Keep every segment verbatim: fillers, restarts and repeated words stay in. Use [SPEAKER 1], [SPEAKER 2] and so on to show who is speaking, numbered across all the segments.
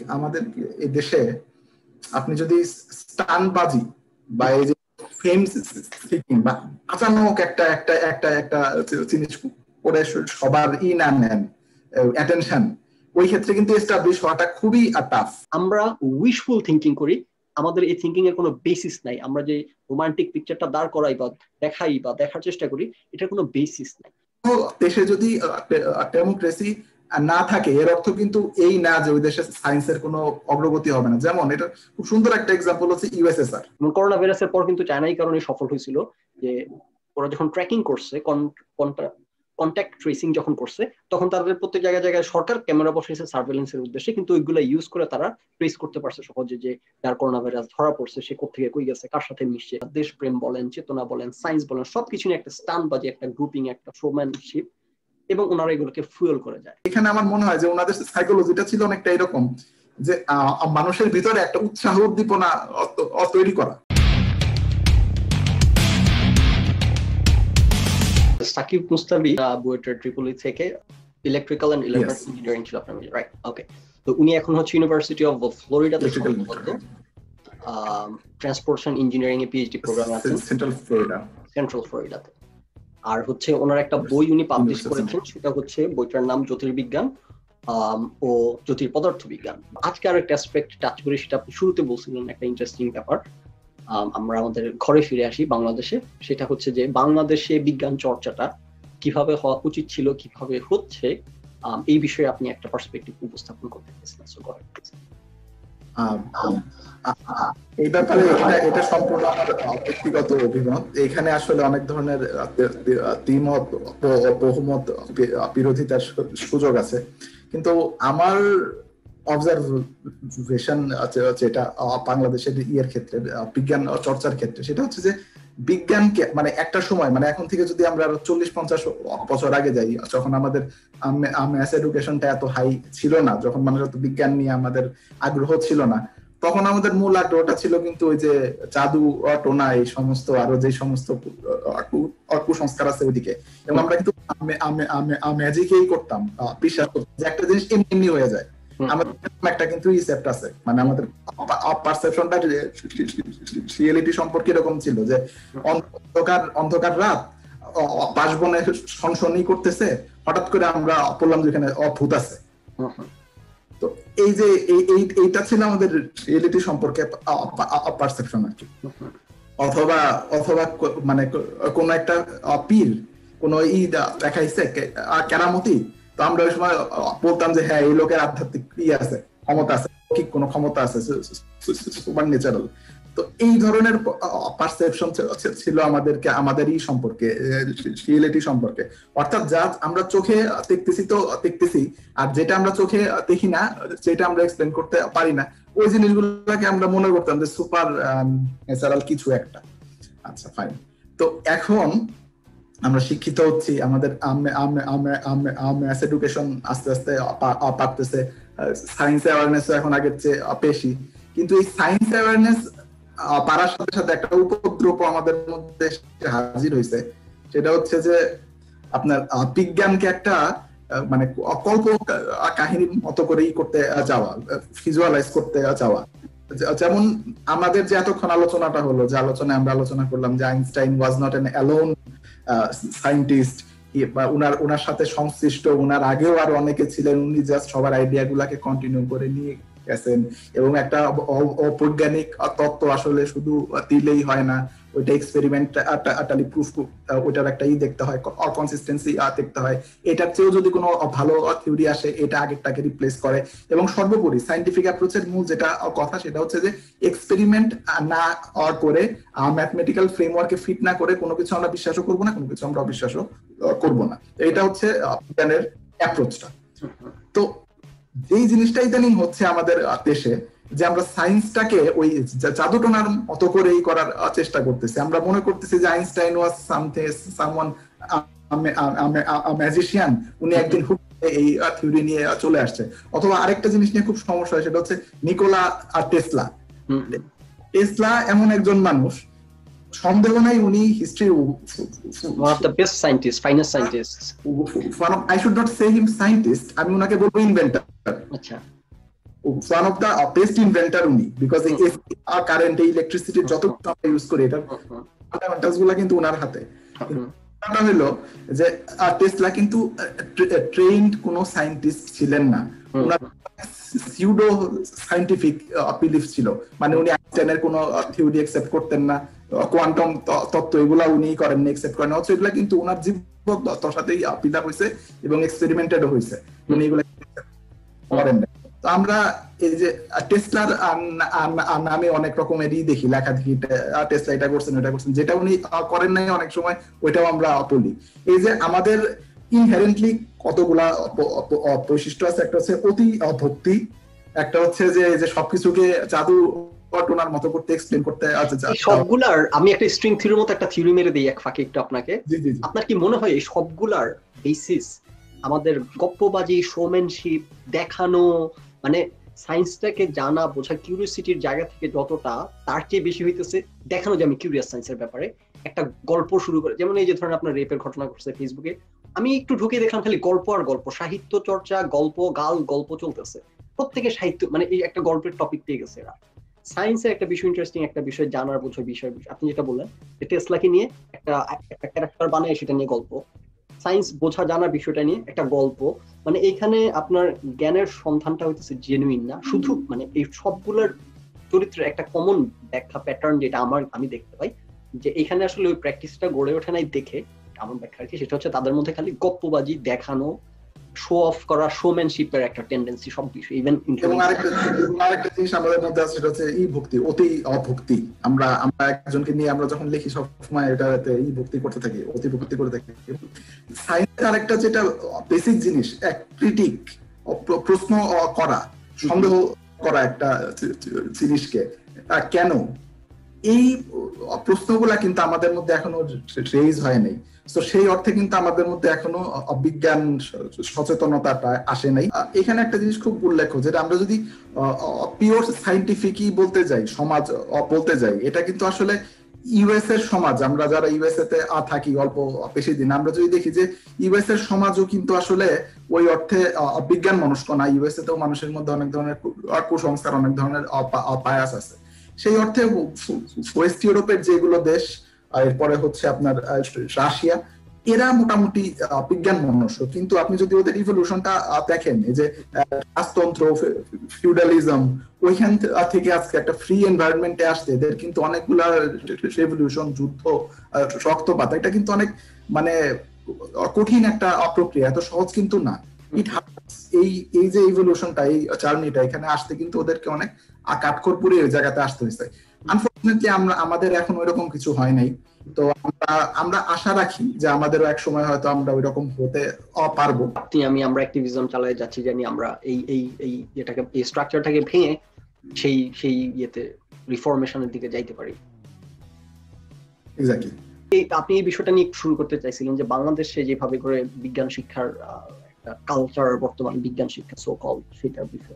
[SPEAKER 1] আমাদের এই দেশে আপনি যদি স্টানবাজি বা এই যে ফেম সিকিং বা আচানক একটা একটা একটা একটা জিনিস করে সবার ই না নেন অ্যাটেনশন, ওই ক্ষেত্রে কিন্তু এস্টাবলিশ হওয়াটা খুবই টাফ।
[SPEAKER 2] আমরা উইশফুল থিঙ্কিং করি, আমাদের এই থিঙ্কিং এর কোনো বেসিস নাই। আমরা যে রোমান্টিক পিকচারটা দাঁড় করাই বা দেখাই বা দেখার চেষ্টা করি, এটার কোনো বেসিস নাই।
[SPEAKER 1] দেশে যদি ডেমোক্রেসি না থাকে এর অর্থ কিন্তু এই না যে ওই দেশে সায়েন্সের কোনো অগ্রগতি হবে না। যেমন এটা খুব সুন্দর একটা এক্সাম্পল হচ্ছে ইউএসএসআর।
[SPEAKER 2] করোনা ভাইরাসের পর কিন্তু চায়নাই কারণে সফল হয়েছিল যে ওরা যখন ট্র্যাকিং করছে, কন্ট্যাক্ট ট্রেসিং যখন করছে, তখন তাদের প্রত্যেক জায়গায় জায়গায় সরকার ক্যামেরা বসেছে সার্ভেলেন্সের উদ্দেশ্যে, কিন্তু ওইগুলো ইউজ করে তারা ট্রেস করতে পারছে সহজে যে যার করোনা ভাইরাস ধরা পড়ছে সে কোথেকে কই গেছে, কার সাথে মিশছে। দেশপ্রেম বলেন, চেতনা বলেন, সায়েন্স বলেন, সবকিছু নিয়ে একটা স্টানবাজি, একটা গ্রুপিং, একটা শোম্যানশিপ, এবং ওনারা এগুলোকে ফুয়েল করে যায়।
[SPEAKER 1] এখানে আমার মনে হয় যে ওনাদের সাইকোলজিটা ছিল অনেকটা এরকম যে মানুষের ভিতরে একটা উৎসাহ উদ্দীপনা তৈরি করা।
[SPEAKER 2] সাকিব মুস্তাবি বুয়েটের ট্রিপলি থেকে ইলেকট্রিক্যাল এন্ড ইলেকট্রনিক্স ইঞ্জিনিয়ারিং ছিল আপনার, রাইট? ওকে, তো উনি এখন হচ্ছে ইউনিভার্সিটি অফ ফ্লোরিডাতে ট্রান্সপোর্টেশন ইঞ্জিনিয়ারিং এ পিএইচডি প্রোগ্রামে আছেন, সেন্ট্রাল ফ্লোরিডা সেন্ট্রাল ফ্লোরিডাতে। আর হচ্ছে ওনার একটা বই উনি পাবলিশ করেছেন, সেটা হচ্ছে বইটার নাম জ্যোতির্বিজ্ঞান ও জ্যোতির্পদার্থ বিজ্ঞান। আজকে আর একটা অ্যাসপেক্ট টাচ করি, সেটা আপনি শুরুতে বলছিলেন, একটা ইন্টারেস্টিং ব্যাপার। আমরা আমাদের ঘরে ফিরে আসি বাংলাদেশে, সেটা হচ্ছে যে বাংলাদেশে বিজ্ঞান চর্চাটা কিভাবে হওয়া উচিত ছিল, কিভাবে হচ্ছে, এই বিষয়ে আপনি একটা পার্সপেক্টিভ উপস্থাপন করতে চাচ্ছেন।
[SPEAKER 1] এই ব্যাপারে এটা এটা সম্পূর্ণ আমার ব্যক্তিগত অভিমত। এখানে আসলে অনেক ধরনের দ্বিমত, বহুমত, বিরোধিতার সুযোগ আছে, কিন্তু আমার অবজারভেশন যেটা বাংলাদেশের ইয়ের ক্ষেত্রে, বিজ্ঞান চর্চার ক্ষেত্রে, সেটা হচ্ছে যে বিজ্ঞানকে মানে একটা সময়, মানে এখন থেকে যদি আমরা চল্লিশ পঞ্চাশ বছর আগে যাই, যখন আমাদের ম্যাথস এডুকেশনটা এত হাই ছিল না, যখন মানুষ বিজ্ঞান নিয়ে আমাদের আগ্রহ ছিল না, তখন আমাদের মূল আগ্রহটা ছিল কিন্তু ওই যে জাদু, টোনা, এই সমস্ত আরো যে সমস্ত কুসংস্কার আছে ওইদিকে, এবং আমরা কিন্তু ম্যাজিকেই করতাম, বিশ্বাস করতাম যে একটা জিনিস এমনি এমনি হয়ে যায়। আমাদের একটা কিন্তু রিসেপ্ট আছে, মানে আমাদের পারসেপশনটা রিয়েলিটি সম্পর্কে এরকম ছিল যে অন্ধকার অন্ধকার রাত, বাসবনে সনসনি করতেছে, হঠাৎ করে আমরা বললাম যে এখানে অভূত আছে। তো এই যে এইটা ছিল আমাদের রিয়েলিটি সম্পর্কে পারসেপশন আর কি। অথবা অথবা মানে কোন একটা পীর কোন ই দেখাইছে কেরামতি, তো আমরা ওই সময় বলতাম যে হ্যাঁ এই লোকের আধ্যাত্মিক ইয়ে আছে, ক্ষমতা আছে, কি কোনো ক্ষমতা আছে, সুপার ন্যাচারাল। তো এই ধরনের পারসেপশন ছিল আমাদেরকে আমাদেরই সম্পর্কে, রিয়েলিটি সম্পর্কে। অর্থাৎ যা আমরা চোখে দেখতেছি তো দেখতেছি, আর যেটা আমরা চোখে দেখি না, যেটা আমরা এক্সপ্লেন করতে পারি না, ওই জিনিসগুলোকে আমরা মনে করতাম যে সুপার ন্যাচারাল কিছু একটা। আচ্ছা ফাইন। তো এখন আমরা শিক্ষিত হচ্ছি, আমাদের ম্যাথস এডুকেশন আস্তে আস্তে পারতেছে, সায়েন্স অ্যাওয়ারনেস এখন আগের চেয়ে বেশি, কিন্তু এই সায়েন্স অ্যাওয়ারনেস পারার সাথে সাথে একটা উপদ্রব আমাদের মধ্যে হাজির হয়েছে। সেটা হচ্ছে যে আপনার বিজ্ঞানকে একটা মানে কল্প কাহিনীর মতো করেই করতে যাওয়া, ভিজুয়ালাইজ করতে যাওয়া। যেমন আমাদের যে এতক্ষণ আলোচনাটা হলো, যে আলোচনায় আমরা আলোচনা করলাম যে Einstein was not an alone scientist, বা উনার উনার সাথে সংশ্লিষ্ট উনার আগেও আরো অনেকে ছিলেন, উনি জাস্ট সবার আইডিয়া গুলাকে কন্টিনিউ করে নিয়ে গেছেন, এবং একটা অবৈজ্ঞানিক তত্ত্ব আসলে শুধু দিলেই হয় না, ওইটা এক্সপেরিমেন্টালি প্রুফ, ওইটার একটা ই দেখতে হয়, কনসিস্টেন্সি দেখতে হয়। এটার চেয়েও যদি কোনো ভালো থিওরি আসে, এটা আগেরটাকে রিপ্লেস করে। এবং সর্বোপরি সায়েন্টিফিক অ্যাপ্রোচের মূল যেটা কথা, সেটা হচ্ছে যে এক্সপেরিমেন্ট না করে, ম্যাথমেটিক্যাল ফ্রেমওয়ার্কে ফিট না করে কোনো কিছু আমরা বিশ্বাসও করবো না, কোনো কিছু আমরা অবিশ্বাসও করবো না। এটা হচ্ছে বিজ্ঞানের অ্যাপ্রোচটা। তো এই জিনিসটা ইদানিং হচ্ছে আমাদের দেশে, যে আমরা সায়েন্সটাকে ওই জাদুটোনার মতো করেই করার চেষ্টা করতেছি। আমরা মনে করতেছি যে Einstein was something someone magician, উনি একদিন এই থিওরি নিয়ে চলে আসছে। অথবা আরেকটা জিনিস নিয়ে খুব সমস্যা হয়, সেটা হচ্ছে নিকোলা টেসলা। টেসলা এমন একজন মানুষ, সন্দেহ নাই উনি history
[SPEAKER 2] one of the best scientists, finest scientists.
[SPEAKER 1] One of, I should not say him scientist, আমি উনাকে বলবো ইনভেন্টর।
[SPEAKER 2] আচ্ছা,
[SPEAKER 1] one of the best inventor উনি, বিকজ এই কারেন্ট এই ইলেকট্রিসিটির যত আমরা ইউজ করি এটা ফান্ডামেন্টালস গুলা কিন্তু ওনার হাতে। এটা হলো যে টেসলা কিন্তু ট্রেইনড কোনো সায়েন্টিস্ট ছিলেন না, ওনার সিউডো সায়েন্টিফিক বিলিফ ছিল, মানে উনি আইনস্টাইনের কোনো থিওরি অ্যাকসেপ্ট করতেন না, কোয়ান্টাম তত্ত্ব এগুলা উনি করেন না, অ্যাকসেপ্ট করেন না, অথচ এগুলা কিন্তু ওনার জীবদ্দশার সাথেই বিল্ড হয়েছে এবং এক্সপেরিমেন্টেডও হয়েছে, উনি এগুলা করেন না। তো আমরা এই যে টেসলার নামে অনেক রকমেরই দেখি লেখা দেখি, টেসলা এটা করছেন ওটা করছেন, যেটা উনি করেন নাই অনেক সময় ওইটাও আমরা বলি। এই যে আমাদের ইনহেরেন্টলি কতগুলা বৈশিষ্ট্য আছে, একটা হচ্ছে অতি ভক্তি, একটা হচ্ছে যে যে সবকিছুকে জাদু ঘটনার মতো করতে এক্সপ্লেন করতে আছে,
[SPEAKER 2] সবগুলার আমি একটা স্ট্রিং থিওরির মতো একটা থিওরি মেরে দেই এক ফাঁকে একটু আপনাকে। আপনার কি মনে হয় এই সবগুলার বেসিস আমাদের গপ্পবাজি, শোম্যানশিপ, দেখানো, মানে সায়েন্সটাকে জানা বোঝা কিউরিওসিটির জায়গা থেকে যতটা, তার চেয়ে বেশি হইতেছে দেখানো যে আমি কিউরিয়াস সায়েন্সের ব্যাপারে, একটা গল্প শুরু করে, যেমন এই যে ধরেন আপনার রেপের ঘটনা ঘটছে ফেসবুকে, আমি একটু ঢুকে দেখলাম খালি গল্প আর গল্প, সাহিত্য চর্চা, গল্প গাল গল্প চলতেছে, প্রত্যেকে সাহিত্য মানে এই একটা গল্পের টপিক পেয়ে গেছে এরা। সায়েন্সের একটা বিষয় ইন্টারেস্টিং, একটা বিষয় জানার বোঝার বিষয়, আপনি যেটা বললেন যে টেসলাকে নিয়ে একটা একটা ক্যারেক্টার বানায় সেটা নিয়ে গল্প, সায়েন্স বোঝা জানার বিষয়টা নিয়ে একটা গল্প, মানে এইখানে আপনার জ্ঞানের সন্ধানটা হইতেছে জেনুইন না শুধু, মানে এই সবগুলোর চরিত্রের একটা কমন ব্যাখ্যা প্যাটার্ন যেটা আমার আমি দেখতে পাই, যে এখানে আসলে ওই প্র্যাকটিসটা গড়ে ওঠে নাই দেখে আমার ব্যাখ্যা আর কি, সেটা হচ্ছে তাদের মধ্যে খালি গপ্পবাজি, দেখানো, শো অফ করা, শোম্যানশিপের একটা টেন্ডেন্সি সব বিষয়, ইভেন
[SPEAKER 1] আরেকটা জিনিস আমাদের মধ্যে আছে সেটা হচ্ছে ই ভক্তি, অতি অভক্তি। আমরা আমরা একজনকে নিয়ে আমরা যখন লিখি সবসময় এটাতে ই ভক্তি করতে থাকি, অতি ভক্তি করে থাকি। সায়েন্সের আরেকটা যেটা বেসিক জিনিস, এক ক্রিটিক, প্রশ্ন করা, সন্দেহ করা একটা জিনিসকে কেন, এই প্রশ্নগুলা কিন্তু আমাদের মধ্যে এখনো রেইজ হয় নাই। তো সেই অর্থে কিন্তু আমাদের মধ্যে এখনো বিজ্ঞান সচেতনতাটা আসে নাই। এখানে একটা জিনিস খুব উল্লেখ্য, যেটা আমরা যদি পিওর সাইন্টিফিকই বলতে যাই, সমাজ বলতে যাই, এটা কিন্তু আসলে ইউএস এর সমাজ, আমরা যারা ইউএসএ তে থাকি অল্প বেশি দিন, আমরা যদি দেখি যে ইউএস এর সমাজও কিন্তু আসলে ওই অর্থে বিজ্ঞান মনস্ক না। ইউএসএ তেও মানুষের মধ্যে অনেক ধরনের কুসংস্কার, অনেক ধরনের বায়াস আছে। সেই অর্থে ওয়েস্ট ইউরোপের যেগুলো দেশ, এরপরে হচ্ছে আপনার রাশিয়া, এরা মোটামুটি বিজ্ঞান মনস্ক, কিন্তু আপনি যদি ওদের ইভলিউশনটা দেখেন, এই যে রাজতন্ত্র, ফিউডালিজম, ওইখান থেকে আজকে একটা ফ্রি এনভায়রনমেন্টে আসতে এদের কিন্তু অনেকগুলা রেভলিউশন, যুদ্ধ, রক্তপাত, এটা কিন্তু অনেক মানে কঠিন একটা প্রক্রিয়া, এত সহজ কিন্তু না। এই এই যে ইভলিউশনটা, এই জার্নিটা এখানে আসতে কিন্তু ওদেরকে অনেক কাঠখড় পুড়িয়ে ওই জায়গাতে আসতে হয়েছে। আনফরচুনেটলি আমরা আমাদের এখন ওইরকম কিছু হয় নাই। তো আমরা আমরা আশা রাখি যে আমাদেরও এক সময় হয়তো আমরা ওইরকম হতে পারবো।
[SPEAKER 2] আমি আমরা অ্যাক্টিভিজম চালিয়ে যাচ্ছি, জানি আমরা এই এই এই এটাকে, এই স্ট্রাকচারটাকে ভেঙে সেই সেই ইয়েতে রিফরমেশনের দিকে যাইতে পারি।
[SPEAKER 1] এক্স্যাক্টলি।
[SPEAKER 2] আপনি এই বিষয়টা নিয়ে শুরু করতে চাইছিলেন যে বাংলাদেশে যেভাবে করে বিজ্ঞান শিক্ষার একটা কালচার, বর্তমান বিজ্ঞান শিক্ষা সো কল, সেটার বিষয়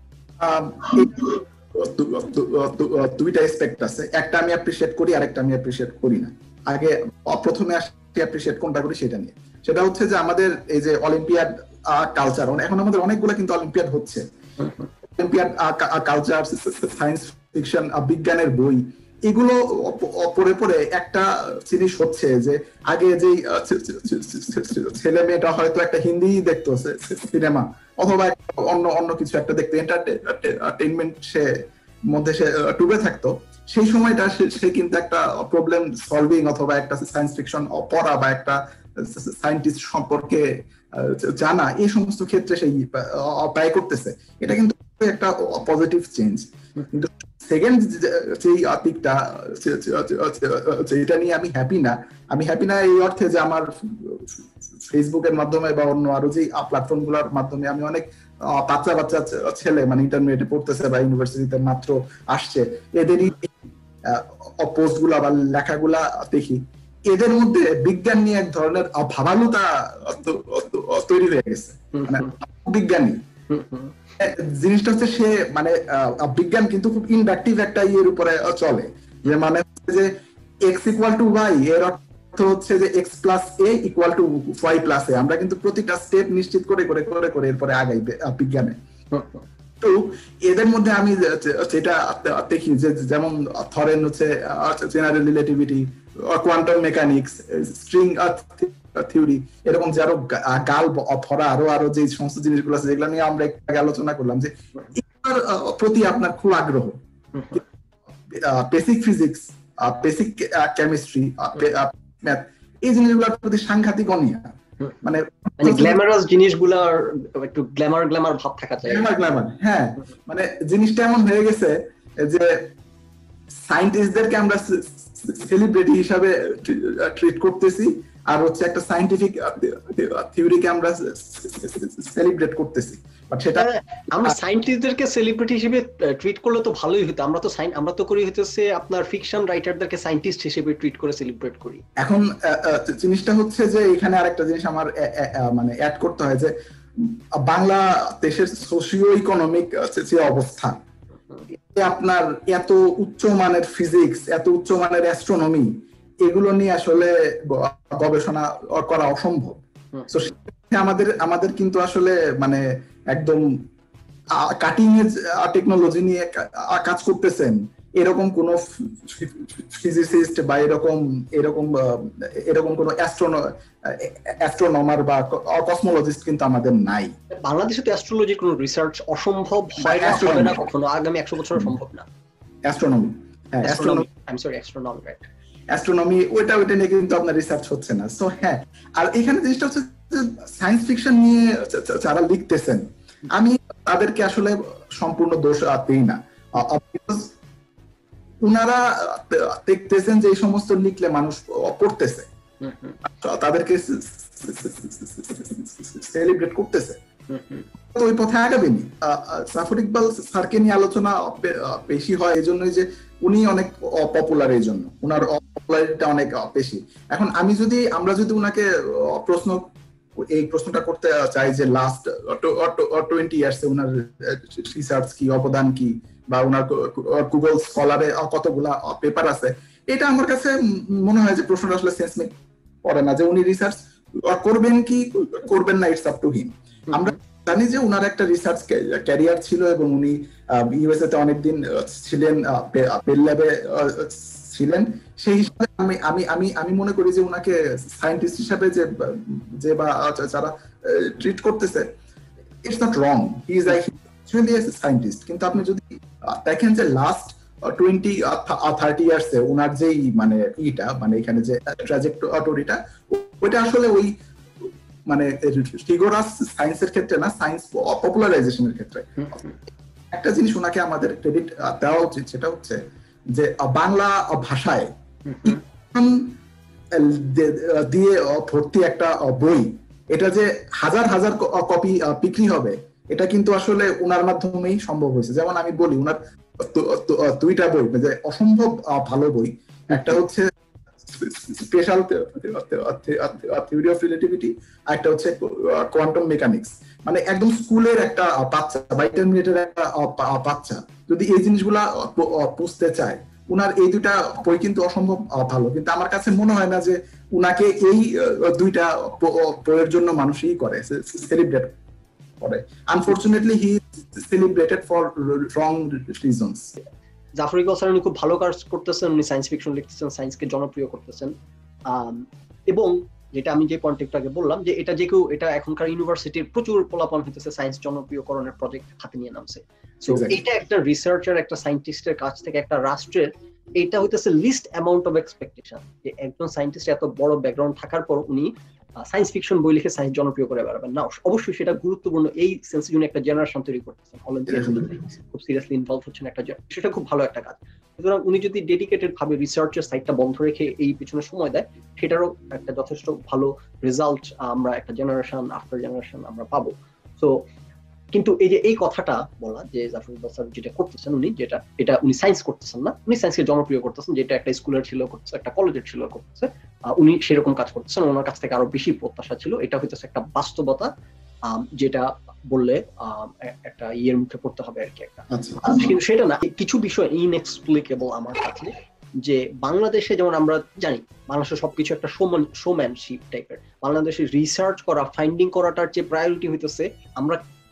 [SPEAKER 1] দুইটা এসপেক্ট আছে, একটা আমি অ্যাপ্রিশিয়েট করি, আরেকটা আমি অ্যাপ্রিশিয়েট করি না। আগে প্রথমে অ্যাপ্রিশিয়েট কোনটা করি সেটা নিয়ে, সেটা হচ্ছে যে আমাদের এই যে অলিম্পিয়াড কালচার, এখন আমাদের অনেকগুলো কিন্তু অলিম্পিয়াড হচ্ছে, অলিম্পিয়াড কালচার, সায়েন্স ফিকশন, বিজ্ঞানের বই, এগুলো পড়ে পড়ে একটা জিনিস হচ্ছে যে আগে যে ছেলে মেয়েটা হয়তো একটা হিন্দি দেখতো সিনেমা, অথবা অন্য অন্য কিছু একটা দেখতো, এন্টারটেইনমেন্ট সে মধ্যে সে ডুবে থাকতো, সেই সময়টা সে কিন্তু একটা প্রবলেম সলভিং অথবা একটা সায়েন্স ফিকশন পড়া বা একটা সায়েন্টিস্ট সম্পর্কে জানা, এই সমস্ত ক্ষেত্রে সেই ব্যয় করতেছে। এটা কিন্তু একটা পজিটিভ চেঞ্জ। কিন্তু সেকেন্ড যে দিকটা, যেটা নিয়ে আমি হ্যাপি না, আমি হ্যাপি না এই অর্থে যে আমার ফেসবুকের মাধ্যমে বা অন্য আরো যে প্ল্যাটফর্ম গুলোর মাধ্যমে আমি অনেক বাচ্চা বাচ্চা ছেলে মানে ইন্টারমিডিয়েটে পড়তেছে বা ইউনিভার্সিটিতে মাত্র আসছে, এদেরই পোস্ট গুলা বা লেখাগুলা দেখি, এদের মধ্যে বিজ্ঞান নিয়ে এক ধরনের ভাবালুতা তৈরি হয়ে গেছে। মানে বিজ্ঞানী জিনিসটা হচ্ছে সে মানে বিজ্ঞান কিন্তু খুব ইন্ডাকটিভ একটা ইয়ের উপরে চলে, যে মানে যে এক্স ইকুয়াল টু ওয়াই, এর অর্থ হচ্ছে যে X plus A equal to Y plus A. আমরা কিন্তু প্রতিটা স্টেপ নিশ্চিত করে করে করে করে এরপরে আগাই বিজ্ঞানে। তো এদের মধ্যে আমি যেটা দেখি যে যেমন ধরেন হচ্ছে general relativity, quantum mechanics, string theory, এরকম যে আরো গাল ভরা আরো আরো যে সমস্ত জিনিসগুলো আছে যেগুলো নিয়ে আমরা একটু আলোচনা করলাম, যে এগুলোর প্রতি আপনার খুব আগ্রহ। Basic physics, basic chemistry, math, এই জিনিসগুলোর প্রতি সাংঘাতিক অনীহা। মানে
[SPEAKER 2] গ্ল্যামারাস জিনিসগুলোর একটু গ্ল্যামার গ্ল্যামার ভাব থাকা চাই।
[SPEAKER 1] গ্ল্যামার গ্ল্যামার হ্যাঁ, মানে জিনিসটা এমন হয়ে গেছে যে সায়েন্টিস্টদেরকে আমরা সেলিব্রিটি হিসাবে ট্রিট করতেছি, আর হচ্ছে একটা সায়েন্টিফিক থিওরিকে আমরা সেলিব্রেট করতেছি। বাট সেটা
[SPEAKER 2] আমরা সায়েন্টিস্টদেরকে সেলিব্রিটি হিসেবে ট্রিট করলে তো ভালোই হতো। আমরা তো আমরা তো করি হইতেছে আপনার ফিকশন রাইটারদেরকে সায়েন্টিস্ট হিসেবে ট্রিট করে সেলিব্রেট করি।
[SPEAKER 1] এখন জিনিসটা হচ্ছে যে এখানে আরেকটা জিনিস আমার মানে অ্যাড করতে হয়, যে বাংলা দেশের সোশিও ইকোনমিক যে অবস্থা, আপনার এত উচ্চ মানের ফিজিক্স, এত উচ্চ মানের অ্যাস্ট্রোনমি, এগুলো নিয়ে আসলে গবেষণা করা অসম্ভব। তো আমাদের আমাদের কিন্তু আসলে মানে একদম কাটিং এজ টেকনোলজি নিয়ে কাজ করতেছেন এরকম কোন ফিজিসিস্ট বা এরকম এরকম এরকম কোন অ্যাস্ট্রোনমার বা কসমোলজিস্ট কিন্তু আমাদের নাই।
[SPEAKER 2] বাংলাদেশে তো অ্যাস্ট্রোলজির কোনো রিসার্চ অসম্ভব হয় না, হবে না কখনো, আগামী একশো বছর সম্ভব না।
[SPEAKER 1] অ্যাস্ট্রোনমি, হ্যাঁ astronomy, I am sorry astronomy, right, astronomy, ওইটা ওইটা নিয়ে কিন্তু আপনার রিসার্চ হচ্ছে না। সো হ্যাঁ, আর এখানে জিনিসটা হচ্ছে সায়েন্স ফিকশন নিয়ে যারা লিখতেছেন, আমি তাদেরকে আসলে সম্পূর্ণ দোষ দেই না। উনারা দেখতেছেন যে এই সমস্ত লিখলে মানুষ পড়তেছে, তাদেরকে সেলিব্রেট করতেছে, তো ওই পথে আগাবেনি। জাফর ইকবাল স্যারকে নিয়ে আলোচনা বেশি হয় এই জন্যই যে উনি অনেক পপুলার, এই জন্য উনার পপুলারিটিটা অনেক বেশি। এখন আমি যদি আমরা যদি উনাকে প্রশ্ন এই প্রশ্নটা করতে চাই যে লাস্ট টোয়েন্টি ইয়ার্সে উনার রিসার্চ কি, অবদান কি, বা উনার গুগল স্কলারে কতগুলা পেপার আছে, এটা আমার কাছে মনে হয় যে প্রশ্নটা আসলে সেন্স মেক করে না, যে উনি রিসার্চ করবেন কি করবেন না, ইটস আপ টু হিম। আমরা জানি যে উনার একটা রিসার্চ ক্যারিয়ার ছিল এবং উনি ইউএসএ তে অনেকদিন ছিলেন, বেল ল্যাবে ছিলেন। সেই হিসাবে আমি আমি আমি আমি মনে করি যে উনাকে সায়েন্টিস্ট হিসাবে যে যে বা যারা ট্রিট করতেছে, it's not wrong, he is actually a scientist. কিন্তু আপনি যদি দেখেন যে লাস্ট টোয়েন্টি থার্টি ইয়ার্সে উনার যেই মানে ইটা মানে এখানে যে ট্র্যাজেক্টরিটা, ওইটা আসলে ওই মানে রিগোরাস সায়েন্সের ক্ষেত্রে না, সায়েন্স পপুলারাইজেশনের ক্ষেত্রে একটা জিনিস ওনাকে আমাদের ক্রেডিট দেওয়া উচিত, সেটা হচ্ছে যে বাংলা ভাষায় দিয়ে ভর্তি একটা বই, এটা যে হাজার হাজার কপি বিক্রি হবে, এটা কিন্তু আসলে উনার মাধ্যমেই সম্ভব হয়েছে। যেমন আমি বলি, উনার দুইটা বই যে অসম্ভব ভালো বই, একটা হচ্ছে স্পেশাল থিওরি অফ রিলেটিভিটি, আর একটা হচ্ছে কোয়ান্টাম মেকানিক্স। মানে একদম স্কুলের একটা বাচ্চা বা ইন্টারমিডিয়েটের একটা বাচ্চা যদি এই জিনিসগুলা বুঝতে চায়, উনার এই দুইটা বই কিন্তু অসম্ভব ভালো। কিন্তু আমার কাছে মনে হয় না যে উনাকে এই দুইটা বইয়ের জন্য মানুষই করে, সেলিব্রেট করে। Unfortunately he celebrated for wrong reasons.
[SPEAKER 2] Zafar Iqbal sir উনি খুব ভালো কাজ করতেছেন, উনি সায়েন্স ফিকশন লিখতেছেন, সায়েন্সকে জনপ্রিয় করতেছেন, এবং যেটা আমি যে পয়েন্টটাকে বললাম যে এটা যে কেউ, এটা এখনকার ইউনিভার্সিটির প্রচুর পোলাপান হইতেছে সায়েন্স জনপ্রিয়করণের প্রজেক্ট হাতে নিয়ে নামছে। সো এটা একটা রিসার্চার, একটা সায়েন্টিস্টের কাছ থেকে একটা রাষ্ট্রের, এটা হইতেছে লিস্ট অ্যামাউন্ট অফ এক্সপেকটেশন, যে একজন সায়েন্টিস্ট এত বড় ব্যাকগ্রাউন্ড থাকার পর উনি সায়েন্স ফিকশন বই লিখে সায়েন্স জনপ্রিয় করে বেড়াবেন না। অবশ্যই সেটা গুরুত্বপূর্ণ, এই সেন্সে উনি একটা জেনারেশন তৈরি করতেছেন, খুব সিরিয়াসলি ইনভলভ হচ্ছেন একটা, সেটা খুব ভালো একটা কাজ। সুতরাং উনি যদি ডেডিকেটেড ভাবে রিসার্চের সাইটটা বন্ধ রেখে এই পিছনে সময় দেয়, সেটারও একটা যথেষ্ট ভালো রেজাল্ট আমরা একটা জেনারেশন আফটার জেনারেশন আমরা পাবো। সো কিন্তু এই যে এই কথাটা বলা যে জাফর ইকবাল স্যার যেটা করতেছেন, উনি যেটা এটা উনি সায়েন্স করতেছেন না, উনি সায়েন্সকে জনপ্রিয় করতেছেন, যেটা একটা স্কুলের ছিল করতেছে, একটা কলেজের ছিল করতেছে, উনি সেরকম কাজ করতেছেন। ওনার কাছ থেকে আরো বেশি প্রত্যাশা ছিল, এটা হইতেছে একটা বাস্তবতা, যেটা বললে একটা ইয়ের মুখে পড়তে হবে আর কি একটা। কিন্তু সেটা না, কিছু বিষয় ইনএক্সপ্লিকেবল আমার কাছে, যে বাংলাদেশে যেমন আমরা জানি বাংলাদেশে সবকিছু একটা শোম্যান শোম্যানশিপ টাইপের, বাংলাদেশে রিসার্চ করা, ফাইন্ডিং করাটার যে প্রায়োরিটি হইতেছে, আমরা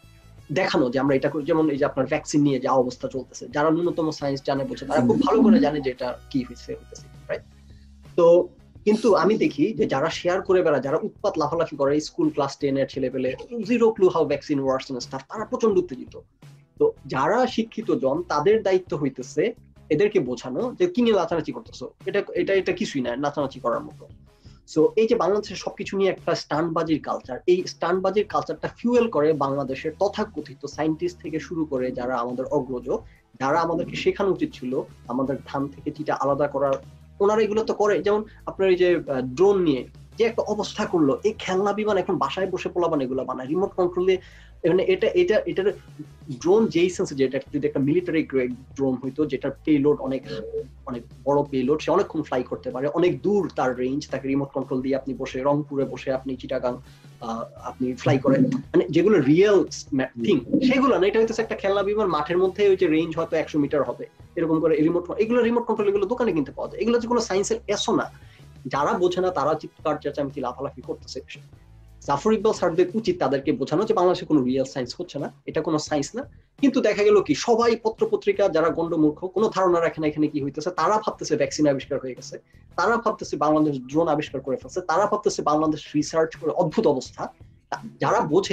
[SPEAKER 2] দেখানো যে আমরা এটা করি। যেমন এই যে আপনার ভ্যাকসিন নিয়ে যা অবস্থা চলতেছে, যারা ন্যূনতম সায়েন্স জানে বোঝে তারা খুব ভালো করে জানে যে এটা কি হয়েছে হইতেছে, রাইট? তো কিন্তু আমি দেখি যে যারা শেয়ার করে বেড়া, যারা উৎপাত লাফালাফি করে, স্কুল ক্লাস টেন এর ছেলে পেলে, zero clue how vaccine works and stuff, তারা প্রচন্ড উত্তেজিত। তো যারা শিক্ষিত জন তাদের দায়িত্ব হইতেছে এদেরকে বোঝানো যে কি নিয়ে নাচানাচি করতেছো, এটা এটা এটা কিছুই না নাচানাচি করার মতো। সো এই যে বাংলাদেশের সবকিছু নিয়ে একটা স্টান্টবাজির কালচার, এই স্টান্টবাজির কালচারটা ফিউয়েল করে বাংলাদেশের তথাকথিত সায়েন্টিস্ট থেকে শুরু করে যারা আমাদের অগ্রজ, যারা আমাদেরকে শেখানো উচিত ছিল আমাদের ধান থেকে চিটা আলাদা করার, ওনারা এগুলো তো করে। যেমন আপনার এই যে ড্রোন নিয়ে যে একটা অবস্থা করলো, এই খেলনা বিমান এখন বাসায় বসে পোলাবান এগুলো বানায় রিমোট কন্ট্রোল দিয়ে। মানে এটা এটা এটার ড্রোন যেই সেন্সে, যেটা যদি একটা মিলিটারি গ্রেড ড্রোন হইতো যেটার পেলোড অনেক অনেক বড় পেলোড, সে অনেকক্ষণ ফ্লাই করতে পারে, অনেক দূর তার রেঞ্জ, তাকে রিমোট কন্ট্রোল দিয়ে আপনি বসে রংপুরে বসে আপনি চিটাগাং আপনি ফ্লাই করেন, মানে যেগুলো রিয়েল থিং সেগুলো না। এটা হইতেছে একটা খেলনা বিমান, মাঠের মধ্যে ওই যে রেঞ্জ হয়তো একশো মিটার হবে, এরকম করে রিমোট, এগুলো রিমোট কন্ট্রোল এগুলো দোকানে কিনতে পাওয়া যায়। এগুলো যে কোনো সায়েন্সের এসো না, যারা বোঝে না তারা চিৎকার চেঁচামেচি লাফালাফি করতেছে। জাফর ইকবাল স্যারদের উচিত তাদেরকে বোঝানো যে বাংলাদেশে কোনো রিয়েল সায়েন্স হচ্ছে না, এটা কোনো সায়েন্স না। কিন্তু দেখা গেল কি সবাই পত্র পত্রিকা যারা গন্ডমূর্খ, কোনো ধারণা রাখে না এখানে কি হইতেছে, তারা ভাবতেছে ভ্যাকসিন আবিষ্কার হয়ে গেছে, তারা ভাবতেছে বাংলাদেশ ড্রোন আবিষ্কার করে ফেলছে, তারা ভাবতেছে বাংলাদেশ রিসার্চ করে অদ্ভুত অবস্থা। যারা বোঝে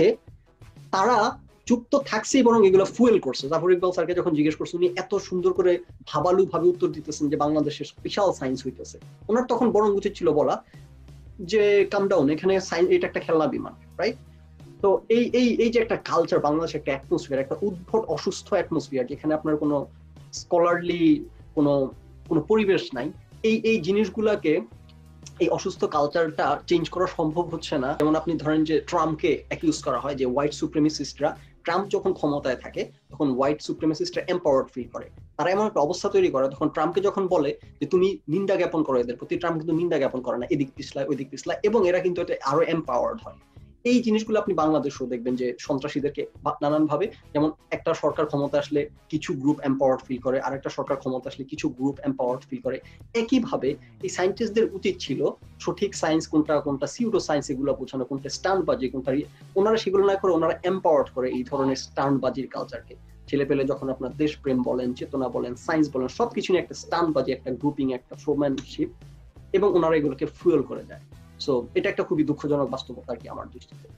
[SPEAKER 2] তারা চুপ তো থাকছে, বরং এগুলো ফুয়েল করছে। জাফর ইকবাল স্যারকে যখন জিজ্ঞেস করছে, উনি এত সুন্দর করে ভাবালু ভাবে উত্তর দিতেছেন যে বাংলাদেশের স্পেশাল সায়েন্স হইতেছে, ওনার তখন বরং উচিত ছিল বলা যে কাম ডাউন, এখানে সায়েন্স, এটা একটা খেলনা বিমান, রাইট? তো এই এই এই যে একটা কালচার, বাংলাদেশের একটা অ্যাটমসফিয়ার, একটা উদ্ভট অসুস্থ অ্যাটমসফিয়ার, যেখানে আপনার কোনো স্কলারলি কোনো কোনো পরিবেশ নাই, এই এই জিনিসগুলাকে, এই অসুস্থ কালচারটা চেঞ্জ করা সম্ভব হচ্ছে না। যেমন আপনি ধরেন যে ট্রাম্পকে অ্যাকিউজ করা হয় যে হোয়াইট সুপ্রিমেসিস্টরা, ট্রাম্প যখন ক্ষমতায় থাকে তখন হোয়াইট সুপ্রিমেসিস্টরা এম্পাওয়ার্ড ফিল করে, তারা এমন একটা অবস্থা তৈরি করে, তখন ট্রাম্পকে যখন বলে যে তুমি নিন্দা জ্ঞাপন করো এদের প্রতি, ট্রাম্প কিন্তু নিন্দা জ্ঞাপন করে না, এদিক পিছলায় ওই দিক পিছলায়, এবং এরা কিন্তু এটা আরো এম্পাওয়ার্ড হয়। এই জিনিসগুলো আপনি বাংলাদেশেও দেখবেন যে সন্ত্রাসীদেরকে নানান ভাবে, যেমন একটা সরকার ক্ষমতা আসলে কিছু গ্রুপ এম্পাওয়ার্ড ফিল করে, আর একটা সরকার ক্ষমতা আসলে কিছু গ্রুপ এম্পাওয়ার্ড ফিল করে। একইভাবে এই সায়েন্টিস্টদের উচিত ছিল সঠিক সায়েন্স কোনটা, কোনটা সিউডো সায়েন্স, এগুলো বোঝানো, কোনটা স্টান্টবাজি, কোনটা, ওনারা সেগুলো না করে ওনারা এম্পাওয়ার্ড করে এই ধরনের স্টান্টবাজির কালচারকে। ছেলে পেলে যখন আপনার দেশপ্রেম বলেন, চেতনা বলেন, সায়েন্স বলেন, সবকিছু নিয়ে একটা স্টান্টবাজি, একটা গ্রুপিং, একটা শোম্যানশিপ, এবং ওনারা এগুলোকে ফুয়েল করে দেয়। সো এটা একটা খুবই দুঃখজনক বাস্তবতা আর কি আমার দৃষ্টিতে।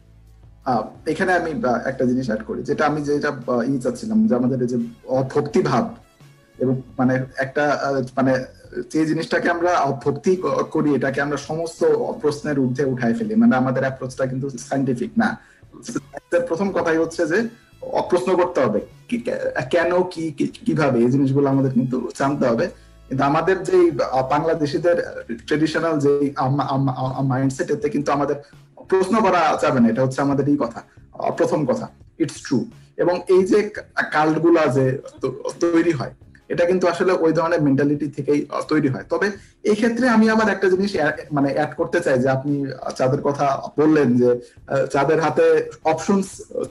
[SPEAKER 1] এখানে আমি একটা জিনিস অ্যাড করি, যেটা আমি যেটা ই চাচ্ছিলাম, যে আমাদের যে ভক্তি ভাব, এবং মানে একটা মানে যে জিনিসটাকে আমরা ভক্তি করি, এটাকে আমরা সমস্ত প্রশ্নের ঊর্ধ্বে উঠাই ফেলি, মানে আমাদের অ্যাপ্রোচটা কিন্তু সায়েন্টিফিক না। প্রথম কথাই হচ্ছে যে প্রশ্ন করতে হবে কেন, কি, কিভাবে, এই জিনিসগুলো আমাদের কিন্তু জানতে হবে। কিন্তু আমাদের যে বাংলাদেশিদের ট্রেডিশনাল যে মাইন্ডসেট, এতে কিন্তু আমাদের প্রশ্ন করা যাবে না, এটা হচ্ছে আমাদের এই কথা, প্রথম কথা, ইটস ট্রু। এবং এই যে কাল্ট গুলা যে তৈরি হয়, এটা কিন্তু আসলে ওই ধরনের মেন্টালিটি থেকেই তৈরি হয়। তবে এই ক্ষেত্রে আমি আবার একটা জিনিস মানে অ্যাড করতে চাই, যে আপনি যাদের কথা বললেন, যে যাদের হাতে অপশনস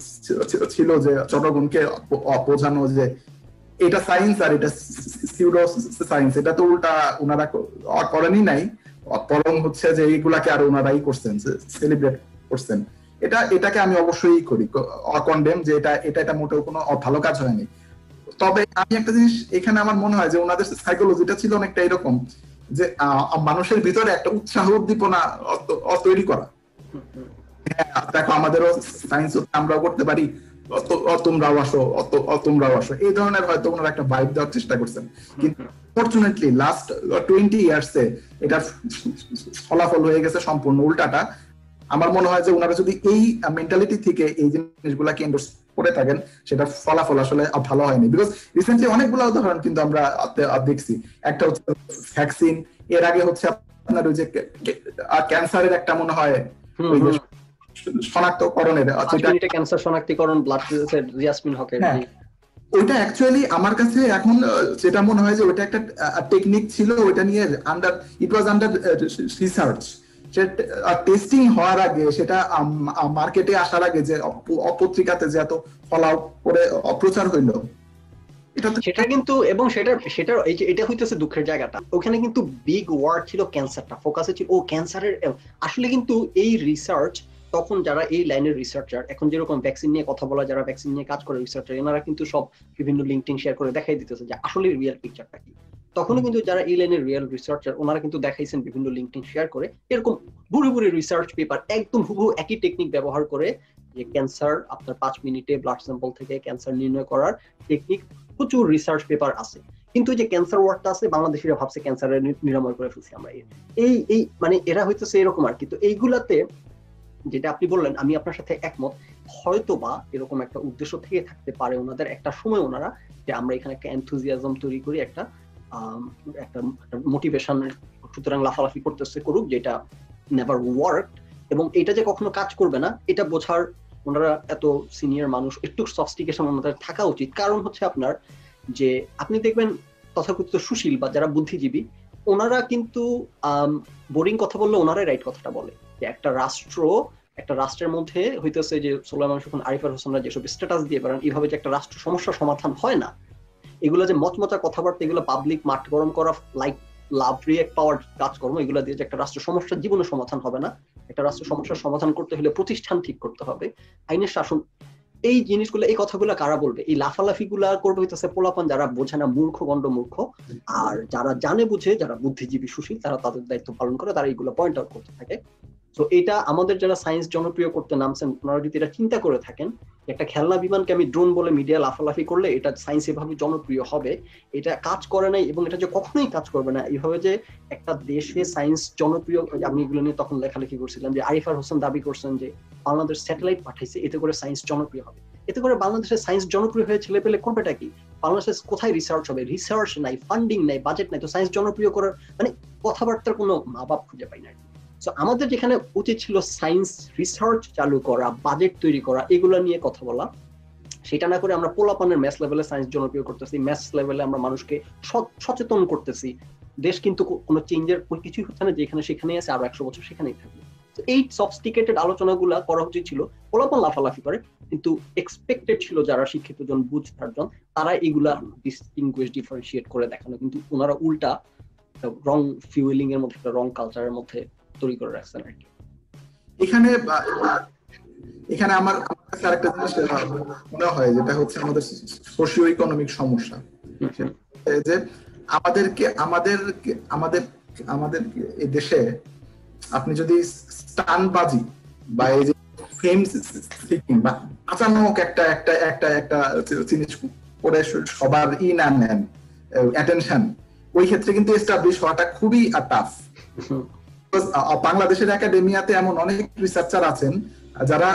[SPEAKER 1] ছিল যে জনগণকে বোঝানো যে এটা সায়েন্স আর এটা সিউডো সায়েন্স, এটা তো উল্টা ওনারা করেনি নাই, বরং হচ্ছে যে এইগুলাকে আর ওনারাই করছেন, সেলিব্রেট করছেন। এটা এটাকে আমি অবশ্যই করি কন্ডেম, যে এটা এটা এটা মোটেও কোনো ভালো কাজ হয়নি। তবে আমি একটা জিনিস এখানে আমার মনে হয় যে ওনাদের সাইকোলজিটা ছিল অনেকটা এরকম, যে মানুষের ভিতরে একটা উৎসাহ উদ্দীপনা তৈরি করা, দেখো আমাদেরও সায়েন্স আমরাও করতে পারি, তোমরাও আসো, তোমরাও আসো, এই ধরনের হয়তো ওনারা একটা ভাইব দেওয়ার চেষ্টা করছেন। কিন্তু ফরচুনেটলি লাস্ট টোয়েন্টি ইয়ার্সে এটার ফলাফল হয়ে গেছে সম্পূর্ণ উল্টাটা। আমার মনে হয় যে ওনারা যদি এই মেন্টালিটি থেকে এই জিনিসগুলাকে এন্ডোর্স করে থাকেন, সেটা ফলাফল আসলে ভালো হয়নি। বিকজ রিসেন্টলি অনেকগুলো উদাহরণ কিন্তু আমরা দেখছি। একটা হচ্ছে ভ্যাকসিন, এর আগে হচ্ছে আপনার ওই যে ক্যান্সারের একটা মনে হয় শনাক্তকরণের,
[SPEAKER 2] ক্যান্সার শনাক্তকরণ ব্লাড রিয়াসমিন হকের,
[SPEAKER 1] ওইটা অ্যাকচুয়ালি আমার কাছে এখন যেটা মনে হয় যে ওইটা একটা টেকনিক ছিল, ওইটা নিয়ে under it was under research, testing হওয়ার আগে, সেটা মার্কেটে আসার আগে, যে পত্রিকাতে যে এত ফলাও করে অপ্রচার হইলো,
[SPEAKER 2] সেটা কিন্তু, এবং সেটা সেটা এই যে এটা হইতেছে দুঃখের জায়গাটা, ওখানে কিন্তু বিগ ওয়ার্ড ছিল ক্যান্সারটা, ফোকাসে ছিল ও ক্যান্সারের। আসলে কিন্তু এই রিসার্চ তখন যারা এই লাইনের রিসার্চার, এখন যেরকম ভ্যাকসিন নিয়ে কথা বলা, যারা ভ্যাকসিন নিয়ে কাজ করে রিসার্চার, এনারা কিন্তু সব বিভিন্ন লিঙ্কডিন শেয়ার করে দেখাই দিতেছে যে আসলে রিয়েল পিকচারটা কি। তখনও কিন্তু যারা এই লাইনের রিয়েল রিসার্চার ওনারা কিন্তু দেখাইছেন বিভিন্ন লিঙ্কডিন শেয়ার করে এরকম বুড়ি বুড়ি রিসার্চ পেপার একদম হুবহু একই টেকনিক ব্যবহার করে, যে ক্যান্সার আপনার পাঁচ মিনিটে ব্লাড স্যাম্পল থেকে ক্যান্সার নির্ণয় করার টেকনিক, প্রচুর রিসার্চ পেপার আছে। কিন্তু যে ক্যান্সার ওয়ার্ডটা আছে বাংলাদেশিরা ভাবছে ক্যান্সারের নিরাময় করে ফেলছি আমরা, এই এই মানে এরা হইতেছে এরকম আর কি। তো এইগুলাতে যেটা আপনি বললেন আমি আপনার সাথে একমত, হয়তো বা এরকম একটা উদ্দেশ্য থেকে থাকতে পারে ওনাদের একটা সময়, ওনারা যে আমরা এখানে একটা এনথুজিয়াজম তৈরি করি, একটা একটা মোটিভেশন, সুতরাং লাফালাফি করতেছে করুক, যেটা নেভার ওয়ার্ক, এবং এটা যে কখনো কাজ করবে না এটা বোঝার ওনারা এত সিনিয়র মানুষ, একটু সফিস্টিকেশন ওনাদের থাকা উচিত। কারণ হচ্ছে আপনার যে আপনি দেখবেন তথাকথিত সুশীল বা যারা বুদ্ধিজীবী ওনারা কিন্তু বোরিং কথা বললে ওনারাই রাইট কথাটা বলে, যে একটা রাষ্ট্র একটা রাষ্ট্রের মধ্যে হইতেছে যে সোলাইমান সুখন, আরিফার হোসেনরা যেসব স্ট্যাটাস দিয়ে পারেন, এইভাবে যে একটা রাষ্ট্র সমস্যার সমাধান হয় না, এগুলো যে মচমচা কথাবার্তা, এগুলো পাবলিক মাঠ গরম করা, লাইক লাভ রিয়েক্ট পাওয়ার কাজকর্ম, এগুলো দিয়ে যে একটা রাষ্ট্র সমস্যার জীবনে সমাধান হবে না। একটা রাষ্ট্র সমস্যার সমাধান করতে হলে প্রতিষ্ঠান ঠিক করতে হবে, আইনের শাসন, এই জিনিসগুলো, এই কথাগুলো কারা বলবে? এই লাফালাফি গুলা করবে হইতেছে পোলাপান যারা বোঝে না, মূর্খ গণ্ড মূর্খ। আর যারা জানে বুঝে, যারা বুদ্ধিজীবী সুশীল, তারা তাদের দায়িত্ব পালন করে, তারা এইগুলো পয়েন্ট আউট করতে থাকে। তো এটা আমাদের যারা সায়েন্স জনপ্রিয় করতে নামছেন ওনারা যদি এটা চিন্তা করে থাকেন, একটা খেলনা বিমানকে আমি ড্রোন বলে মিডিয়া লাফালাফি করলে এটা সায়েন্স এভাবে জনপ্রিয় হবে, এটা কাজ করে নাই এবং এটা যে কখনোই কাজ করবে না। এইভাবে যে একটা দেশে সায়েন্স জনপ্রিয়, আমি এগুলো নিয়ে তখন লেখালেখি করছিলাম যে আরিফার হোসেন দাবি করছেন যে বাংলাদেশ স্যাটেলাইট পাঠাইছে, এতে করে সায়েন্স জনপ্রিয় হবে। এতে করে বাংলাদেশের সায়েন্স জনপ্রিয় হয়ে ছেলে পেলে করবেটা কি? বাংলাদেশে কোথায় রিসার্চ হবে? রিসার্চ নাই, ফান্ডিং নাই, বাজেট নাই, তো সায়েন্স জনপ্রিয় করার মানে কথাবার্তার কোনো মা বাপ খুঁজে পাই না। তো আমাদের যেখানে উচিত ছিল সায়েন্স রিসার্চ চালু করা, বাজেট তৈরি করা, এগুলো নিয়ে কথা বলা, সেটা না করে আমরা পোলাপানের ম্যাথ লেভেলে সায়েন্স জনপ্রিয় করতেছি, ম্যাথ লেভেলে আমরা মানুষকে সচেতন করতেছি। দেশ কিন্তু কোনো চেঞ্জের কিছুই হচ্ছে না, যেখানে সেখানেই আছে, আরো একশো বছর সেখানেই থাকবে। এই সফিস্টিকেটেড আলোচনাগুলা করা উচিত ছিল। পোলাপান লাফালাফি করে, কিন্তু এক্সপেক্টেড ছিল যারা শিক্ষিত জন, বুঝতার জন, তারা এগুলা ডিস্টিংগুইশ ডিফারেন্সিয়েট করে দেখানো, কিন্তু ওনারা উল্টা রং ফিউয়েলিং এর মধ্যে, একটা রং কালচারের মধ্যে তৈরি করে রাখছেন আর কি।
[SPEAKER 1] এখানে এখানে আমার কাছে আরেকটা জিনিস মনে হয়, যেটা হচ্ছে আমাদের সোশিও ইকোনমিক সমস্যা, যে আমাদেরকে আমাদেরকে আমাদের আমাদের এই দেশে আপনি যদি স্টানবাজি বা এই যে ফেম সিকিং বা আচানক একটা একটা একটা একটা জিনিস করে সবার ই না নেন, অ্যাটেনশন, ওই ক্ষেত্রে কিন্তু এস্টাবলিশ হওয়াটা খুবই টাফ। বাংলাদেশের একাডেমিয়াতে এমন অনেক রিসার্চার আছেন যারা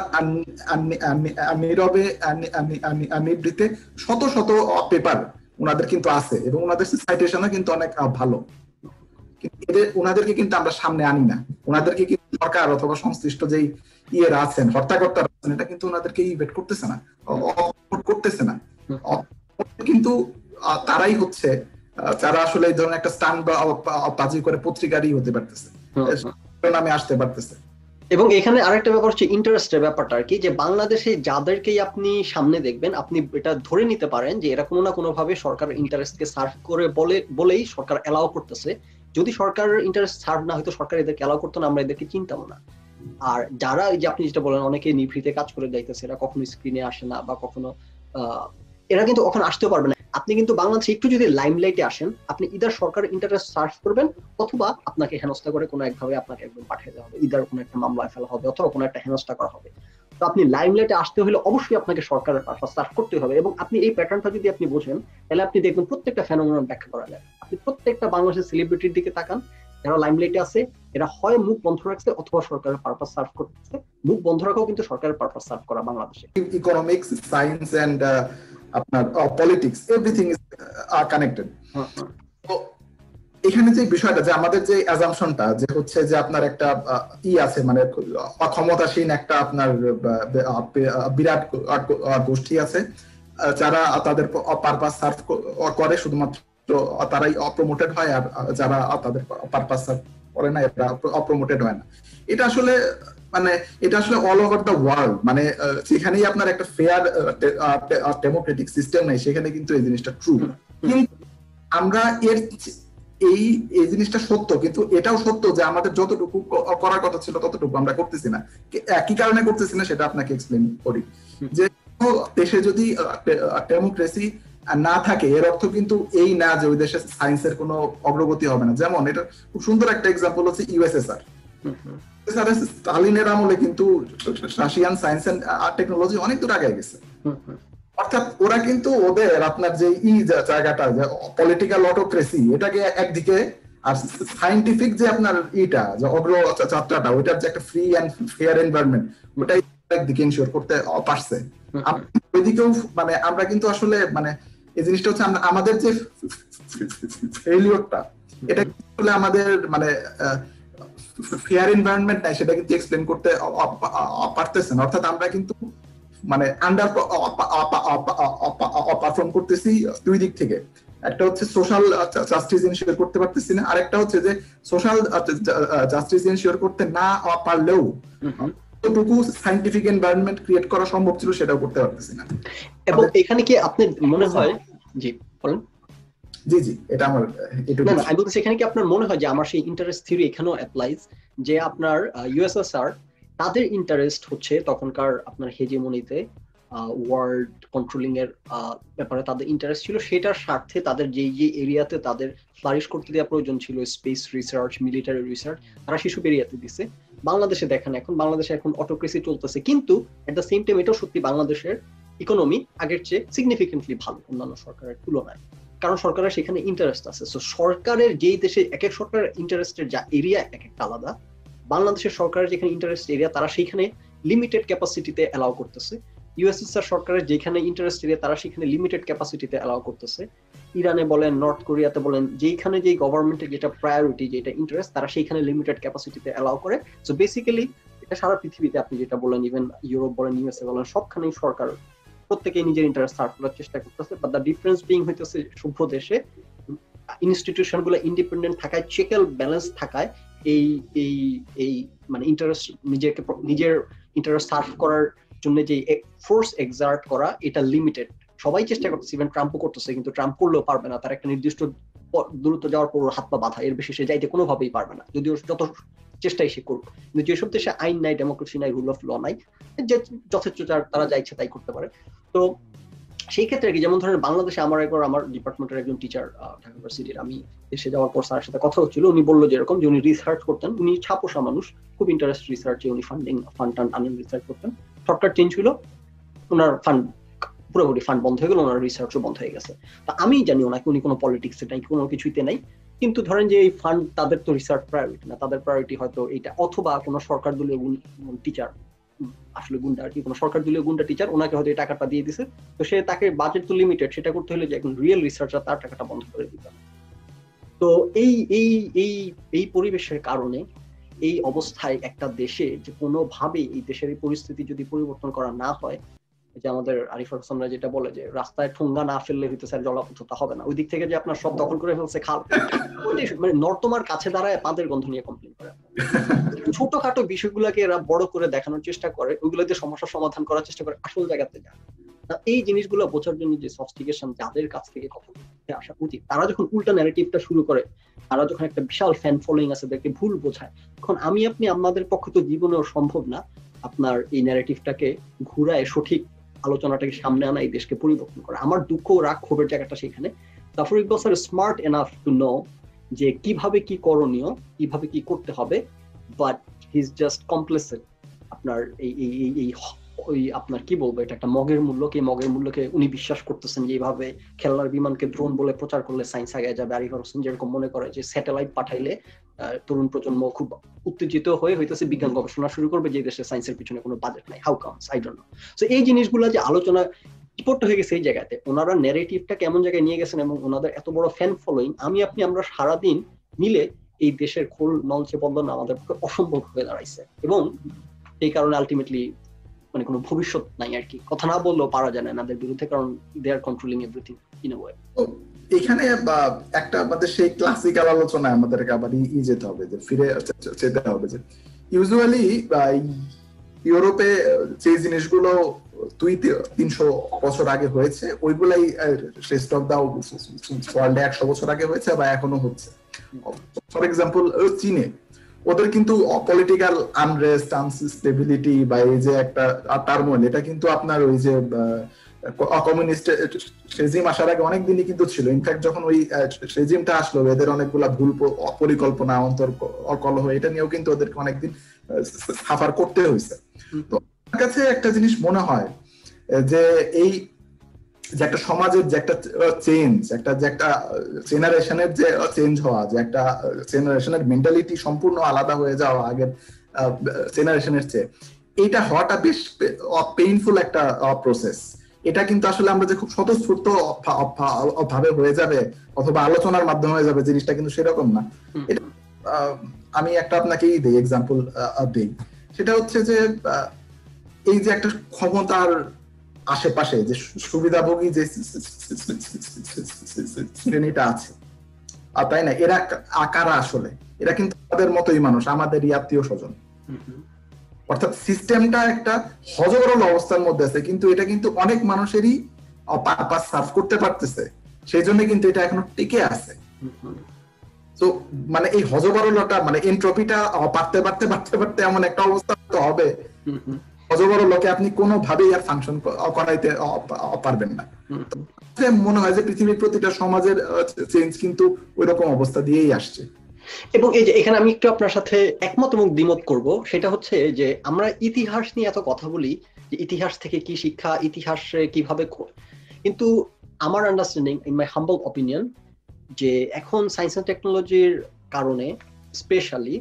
[SPEAKER 1] নীরবে নিবৃত্তে শত শত পেপার ওনাদের কিন্তু আছে, এবং ওনাদের সাইটেশনও কিন্তু অনেক ভালো, এদের ওনাদেরকে কিন্তু আমরা সামনে আনি না। ওনাদেরকে কিন্তু সরকার অথবা সংশ্লিষ্ট যেই ইয়েরা আছেন, হর্তাকর্তা আছেন, এটা কিন্তু ওনাদেরকে ইভেট করতেছে না, করতেছে না। কিন্তু তারাই হচ্ছে যারা আসলে এই ধরনের একটা স্টান বা বাজি করে পত্রিকারই হতে পারতেছে, নামে আসতে পারতেছে।
[SPEAKER 2] এবং এখানে আরেকটা ব্যাপার হচ্ছে ইন্টারেস্টের ব্যাপারটা আর কি, যে বাংলাদেশে যাদেরকেই আপনি সামনে দেখবেন, আপনি এটা ধরে নিতে পারেন যে এরা কোনো না কোনো ভাবে সরকারের ইন্টারেস্টকে সার্ভ করে বলে বলেই সরকার এলাও করতেছে। যদি সরকারের ইন্টারেস্ট সার্ভ না হয়তো সরকার এদেরকে এলাও করতো না, আমরা এদেরকে চিন্তাম না। আর যারা এই যে আপনি যেটা বলেন অনেকে নিভৃতে কাজ করে যাইতেছে, এরা কখনো স্ক্রিনে আসে না বা কখনো আহ এরা কিন্তু কখনো আসতেও পারবে না। আপনি কিন্তু বাংলাদেশে একটু যদি লাইমলাইটে আসেন, আপনি ইদার সরকারের ইন্টারেস্ট সার্চ করবেন, অথবা আপনাকে হেনস্থা করে কোনো একভাবে আপনাকে একদম পাঠিয়ে দেওয়া হবে, ইদার কোনো একটা মামলায় ফেলা হবে, অথবা কোনো একটা হেনস্থা করা হবে। তো আপনি লাইমলাইটে আসতে হলে অবশ্যই আপনাকে সরকারের পারপাস সার্চ করতে হবে, এবং আপনি এই প্যাটার্নটা যদি আপনি বোঝেন, তাহলে আপনি দেখবেন প্রত্যেকটা ফেনোমেনন ব্যাখ্যা করা যায়। আপনি প্রত্যেকটা বাংলাদেশের সেলিব্রিটির দিকে তাকান, যারা লাইমলাইটে আছে, এরা হয় মুখ বন্ধ রাখছে অথবা সরকারের পারপাস সার্ভ করতেছে। মুখ বন্ধ রাখাও কিন্তু সরকারের পারপাস সার্ভ করা বাংলাদেশে।
[SPEAKER 1] ইকোনমিক্স, সায়েন্স এন্ড আপনার পলিটিক্স, এভরিথিং ইজ কানেক্টেড। তো এখানে যে বিষয়টা, যে আমাদের যে অ্যাজাম্পশনটা যে হচ্ছে যে আপনার একটা ই আছে, মানে অক্ষমতাসীন একটা আপনার বিরাট গোষ্ঠী আছে যারা তাদের পারপাস সার্ভ করে, শুধুমাত্র তারাই অপ্রমোটেড হয়, আর যারা তাদের পারপাস সার্ভ করে না এটা অপ্রমোটেড হয় না। এটা আসলে মানে এটা আসলে অল ওভার দ্য ওয়ার্ল্ড, মানে যেখানেই আপনার একটা ফেয়ার ডেমোক্রেটিক সিস্টেম নাই, সেখানে কিন্তু এই জিনিসটা ট্রু। কিন্তু আমরা এর এই এই জিনিসটা সত্য, কিন্তু এটাও সত্য যে আমাদের যতটুকু করার কথা ছিল ততটুকু আমরা করতেছি না। কি কারণে করতেছি না সেটা আপনাকে এক্সপ্লেইন করি। যে দেশে যদি ডেমোক্রেসি না থাকে এর অর্থ কিন্তু এই না যে ওই দেশে সায়েন্সের কোনো অগ্রগতি হবে না। যেমন এটা খুব সুন্দর একটা এক্সাম্পল হচ্ছে ইউএসএসআর। স্টালিনের আমলে কিন্তু রাশিয়ান সায়েন্স এন্ড টেকনোলজি অনেক দূর আগে গেছে। অর্থাৎ ওরা কিন্তু ওদের আপনার যে ই জায়গাটা পলিটিক্যাল অটোক্রেসি এটাকে একদিকে, আর সায়েন্টিফিক যে আপনার ইটা যে অগ্রযাত্রাটা ওইটার যে একটা ফ্রি অ্যান্ড ফেয়ার এনভায়রনমেন্ট ওটাই একদিকে ইনশিওর করতে পারছে। ওইদিকেও মানে আমরা কিন্তু আসলে মানে এই জিনিসটা হচ্ছে আমাদের যে ফেলিওরটা এটা আসলে আমাদের মানে ফেয়ার এনভায়রনমেন্ট নাই সেটা কিন্তু এক্সপ্লেন করতে পারতেছেন। অর্থাৎ আমরা কিন্তু মানে আন্ডার পারফর্ম করতেছি দুই দিক থেকে। একটা হচ্ছে সোশ্যাল জাস্টিস এনশিওর করতে পারতেছি না, আর একটা হচ্ছে যে সোশ্যাল জাস্টিস এনশিওর করতে না পারলেও যতটুকু সায়েন্টিফিক এনভায়রনমেন্ট ক্রিয়েট করা সম্ভব ছিল সেটাও করতে পারতেছি না।
[SPEAKER 2] এবং এখানে কি আপনার মনে হয়, জি বলেন।
[SPEAKER 1] জি জি এটা আমার
[SPEAKER 2] না না আমি বলছি এখানে কি আপনার মনে হয় যে আমার সেই ইন্টারেস্ট থিওরি এখানেও অ্যাপ্লাইজ, যে আপনার ইউএসএসআর তাদের ইন্টারেস্ট হচ্ছে তখনকার আপনার হেজেমনিতে ওয়ার্ল্ড কন্ট্রোলিং এর ব্যাপারে তাদের ইন্টারেস্ট ছিল, সেটার স্বার্থে তাদের যে যে এরিয়াতে তাদের ফ্লারিশ করতে দেওয়া প্রয়োজন ছিল, স্পেস রিসার্চ, মিলিটারি রিসার্চ, তারা সেসব এরিয়াতে দিছে। বাংলাদেশে দেখেন এখন বাংলাদেশে এখন অটোক্রেসি চলতেছে, কিন্তু এট দ্য সেম টাইম এটাও সত্যি বাংলাদেশের ইকোনমি আগের চেয়ে সিগনিফিকেন্টলি ভালো অন্যান্য সরকারের তুলনায়, কারণ সরকারের সেখানে ইন্টারেস্ট আছে। সো সরকারের যেই দেশে এক এক সরকারের ইন্টারেস্টের যা এরিয়া এক একটা আলাদা, বাংলাদেশের সরকারের যেখানে ইন্টারেস্ট এরিয়া তারা সেইখানে লিমিটেড ক্যাপাসিটিতে অ্যালাউ করতেছে, ইউএসএসআর সরকারের যেখানে ইন্টারেস্ট এরিয়া তারা সেখানে লিমিটেড ক্যাপাসিটিতে অ্যালাউ করতেছে, ইরানে বলেন নর্থ কোরিয়াতে বলেন যেখানে যেই গভর্নমেন্টের যেটা প্রায়োরিটি যেটা ইন্টারেস্ট তারা সেইখানে লিমিটেড ক্যাপাসিটিতে অ্যালাউ করে। সো বেসিক্যালি এটা সারা পৃথিবীতে আপনি যেটা বলেন, ইভেন ইউরোপ বলেন ইউএসএ বলেন সবখানেই সরকার প্রত্যেকেই নিজের ইন্টারেস্ট সার্ভ করার চেষ্টা করতেছে। বাট দ্য ডিফারেন্স বিং হইতেছে সভ্য দেশে ইনস্টিটিউশন গুলো ইন্ডিপেন্ডেন্ট থাকায়, চেক এন্ড ব্যালেন্স থাকায় এই এই এই মানে ইন্টারেস্ট নিজেকে নিজের ইন্টারেস্ট সার্ভ করার জন্য যে ফোর্স এক্সার্ট করা এটা লিমিটেড। সবাই চেষ্টা করতেছে, ইভেন ট্রাম্পও করতেছে, কিন্তু ট্রাম্প করলেও পারবে না, তার একটা নির্দিষ্ট দূরত্ব যাওয়ার পর হাত পা বাঁধা, এর বেশি সে যাইতে কোনোভাবেই পারবে না, যদিও যত চেষ্টাই সে করুক। কিন্তু যেসব দেশে আইন নাই, ডেমোক্রেসি নাই, রুল অফ ল নাই, যে যথেষ্ট তারা যা ইচ্ছে তাই করতে পারে। তো সেই ক্ষেত্রে কি যেমন ধরেন বাংলাদেশে আমার একবার আমার ডিপার্টমেন্টের একজন টিচার ঢাকা ইউনিভার্সিটির, আমি দেশে যাওয়ার পর স্যারের সাথে কথা হচ্ছিল, উনি বললো যেরকম যে উনি রিসার্চ করতেন, উনি ছাপোষা মানুষ, খুব ইন্টারেস্ট রিসার্চে, উনি ফান্ডিং ফান্ড টান্ড আনেন, রিসার্চ করতেন। সরকার চেঞ্জ হলো, ওনার ফান্ড পুরোপুরি ফান্ড বন্ধ হয়ে গেল, ওনার রিসার্চও বন্ধ হয়ে গেছে। তা আমি জানি ওনাকে উনি কোনো পলিটিক্সে নাই, কোনো কিছুতে নাই, কিন্তু ধরেন যে এই ফান্ড তাদের তো রিসার্চ প্রায়োরিটি না, তাদের প্রায়োরিটি হয়তো এইটা, অথবা কোনো সরকার দলীয় টিচার, আসলে গুন্ডা আর কি, কোনো সরকার দলীয় গুন্ডা টিচার ওনাকে হয়তো এই টাকাটা দিয়ে দিছে, তো সে তাকে বাজেট তো লিমিটেড, সেটা করতে হলে যে একজন রিয়েল রিসার্চার তার টাকাটা বন্ধ করে দিতে হবে। তো এই এই এই এই পরিবেশের কারণে এই অবস্থায় একটা দেশে যে কোনোভাবেই এই দেশের এই পরিস্থিতি যদি পরিবর্তন করা না হয়, যে আমাদের আরিফুর হাসানরা যেটা বলে যে রাস্তায় ঠোঙ্গা না ফেললে হইতে স্যার জলাবদ্ধতা হবে না, ওই দিক থেকে যে আপনার সব দখল করে ফেলছে খাল, মানে নর্দমার কাছে দাঁড়ায় পাদের গন্ধ নিয়ে কমপ্লেন করে। ছোটখাটো বিষয়গুলোকে এরা বড় করে দেখানোর চেষ্টা করে, ওইগুলোতে সমস্যার সমাধান করার চেষ্টা করে, আসল জায়গাতে যায়। এই জিনিসগুলো বোঝার জন্য যে সফিস্টিকেশন যাদের কাছ থেকে কথা বলতে আসা উচিত, তারা যখন উল্টা ন্যারেটিভটা শুরু করে, তারা যখন একটা বিশাল ফ্যান ফলোইং আছে তাদেরকে ভুল বোঝায়, তখন আমি আপনি আমাদের পক্ষে তো জীবনেও সম্ভব না আপনার এই ন্যারেটিভটাকে ঘুরায় সঠিক আলোচনাটাকে সামনে আনা, এই দেশকে পরিবর্তন করা। আমার দুঃখ রাগ ক্ষোভের জায়গাটা সেখানে। Zafar Iqbal sir smart enough to know যে কিভাবে কি করণীয়, কিভাবে কি করতে হবে, but he is just complacent. আপনার এই এই এই ওই আপনার কি বলবো, এটা একটা মগের মূল্যকে মগের মূল্যকে উনি বিশ্বাস করতেছেন যে এইভাবে খেলনার বিমানকে ড্রোন বলে প্রচার করলে সায়েন্স আগে যাবে। আরিফুর হোসেন যেরকম মনে করে যে স্যাটেলাইট পাঠাইলে তরুণ প্রজন্ম খুব উত্তেজিত হয়ে হইতেছে বিজ্ঞান গবেষণা শুরু করবে, যে দেশে সায়েন্সের পিছনে কোনো বাজেট নাই। How comes, I don't know. So এই জিনিসগুলো যে আলোচনা রিপোর্ট হয়ে গেছে এই জায়গাতে, ওনারা ন্যারেটিভটা কেমন জায়গায় নিয়ে গেছেন এবং ওনাদের এত বড় ফ্যান ফলোইং, আমি আপনি আমরা সারাদিন মিলে এই দেশের খোল নলচে বদলানো আমাদের পক্ষে অসম্ভব হয়ে দাঁড়াইছে, এবং এই কারণে আলটিমেটলি মানে কোনো ভবিষ্যৎ নাই আর কি। কথা না বললেও পারা যায় না এনাদের বিরুদ্ধে, কারণ they are controlling everything in a way.
[SPEAKER 1] এখানে একটা আমাদের সেই ক্লাসিক্যাল আলোচনায় আমাদেরকে আবার ই যেতে হবে, যে ফিরে যেতে হবে যে ইউজুয়ালি ইউরোপে যে জিনিসগুলো দুই তিনশো বছর আগে হয়েছে ওইগুলাই রেস্ট অফ দা ওয়ার্ল্ডে একশো বছর আগে হয়েছে বা এখনো হচ্ছে। ফর এক্সাম্পল চীনে ওদের কিন্তু পলিটিক্যাল আনরেস্ট, আনস্টেবিলিটি বা এই যে একটা টার্মোইল, এটা কিন্তু আপনার ওই যে কমিউনিস্ট রেজিম আসার আগে অনেক দিনই কিন্তু ছিল। ইনফ্যাক্ট যখন ওই রেজিমটা আসলো, এদের অনেকগুলা ভুল পরিকল্পনা, অন্তর কলহ, এটা নিয়েও কিন্তু ওদেরকে অনেকদিন সাফার করতে হয়েছে। তো আমার কাছে একটা জিনিস মনে হয় যে এই যে একটা সমাজের যে একটা চেঞ্জ, একটা যে একটা জেনারেশনের যে চেঞ্জ হওয়া, যে একটা জেনারেশনের মেন্টালিটি সম্পূর্ণ আলাদা হয়ে যাওয়া আগের জেনারেশনের চেয়ে, এইটা হওয়াটা বেশ পেইনফুল একটা প্রসেস। এটা কিন্তু আসলে আমরা যে খুব স্বতঃস্ফূর্ত ভাবে হয়ে যাবে অথবা আলোচনার মাধ্যমে হয়ে যাবে, জিনিসটা কিন্তু সেরকম না। এটা আমি একটা আপনাকেই দিই এক্সাম্পল দিই, সেটা হচ্ছে যে এই যে একটা ক্ষমতার আশেপাশে যে সুবিধাভোগী যে শ্রেণীটা আছে, তাই না, এরা কারা আসলে? এরা কিন্তু আমাদের মতোই মানুষ, আমাদেরই আত্মীয় স্বজন। অর্থাৎ সিস্টেমটা একটা হযবরল অবস্থার মধ্যে আছে, কিন্তু এটা কিন্তু অনেক মানুষেরই পারপাস সার্ভ করতে পারতেছে, সেই জন্য কিন্তু এটা এখনো টিকে আছে। তো মানে এই হযবরলটা মানে এনট্রপিটা পারতে পারতে পারতে পারতে এমন একটা অবস্থা তো হবে, হযবরল লোকে আপনি কোনোভাবেই আর ফাংশন করাইতে পারবেন না। মনে হয় যে পৃথিবীর প্রতিটা সমাজের চেঞ্জ কিন্তু ওই রকম অবস্থা দিয়েই আসছে।
[SPEAKER 2] এবং এই যে এখানে আমি একটু আপনার সাথে একমত এবং দ্বিমত করব, সেটা হচ্ছে যে আমরা ইতিহাস নিয়ে এত কথা বলি যে ইতিহাস থেকে কি শিক্ষা, ইতিহাসে কিভাবে, কিন্তু আমার understanding, in my humble opinion, যে এখন সায়েন্স এন্ড টেকনোলজির কারণে স্পেশালি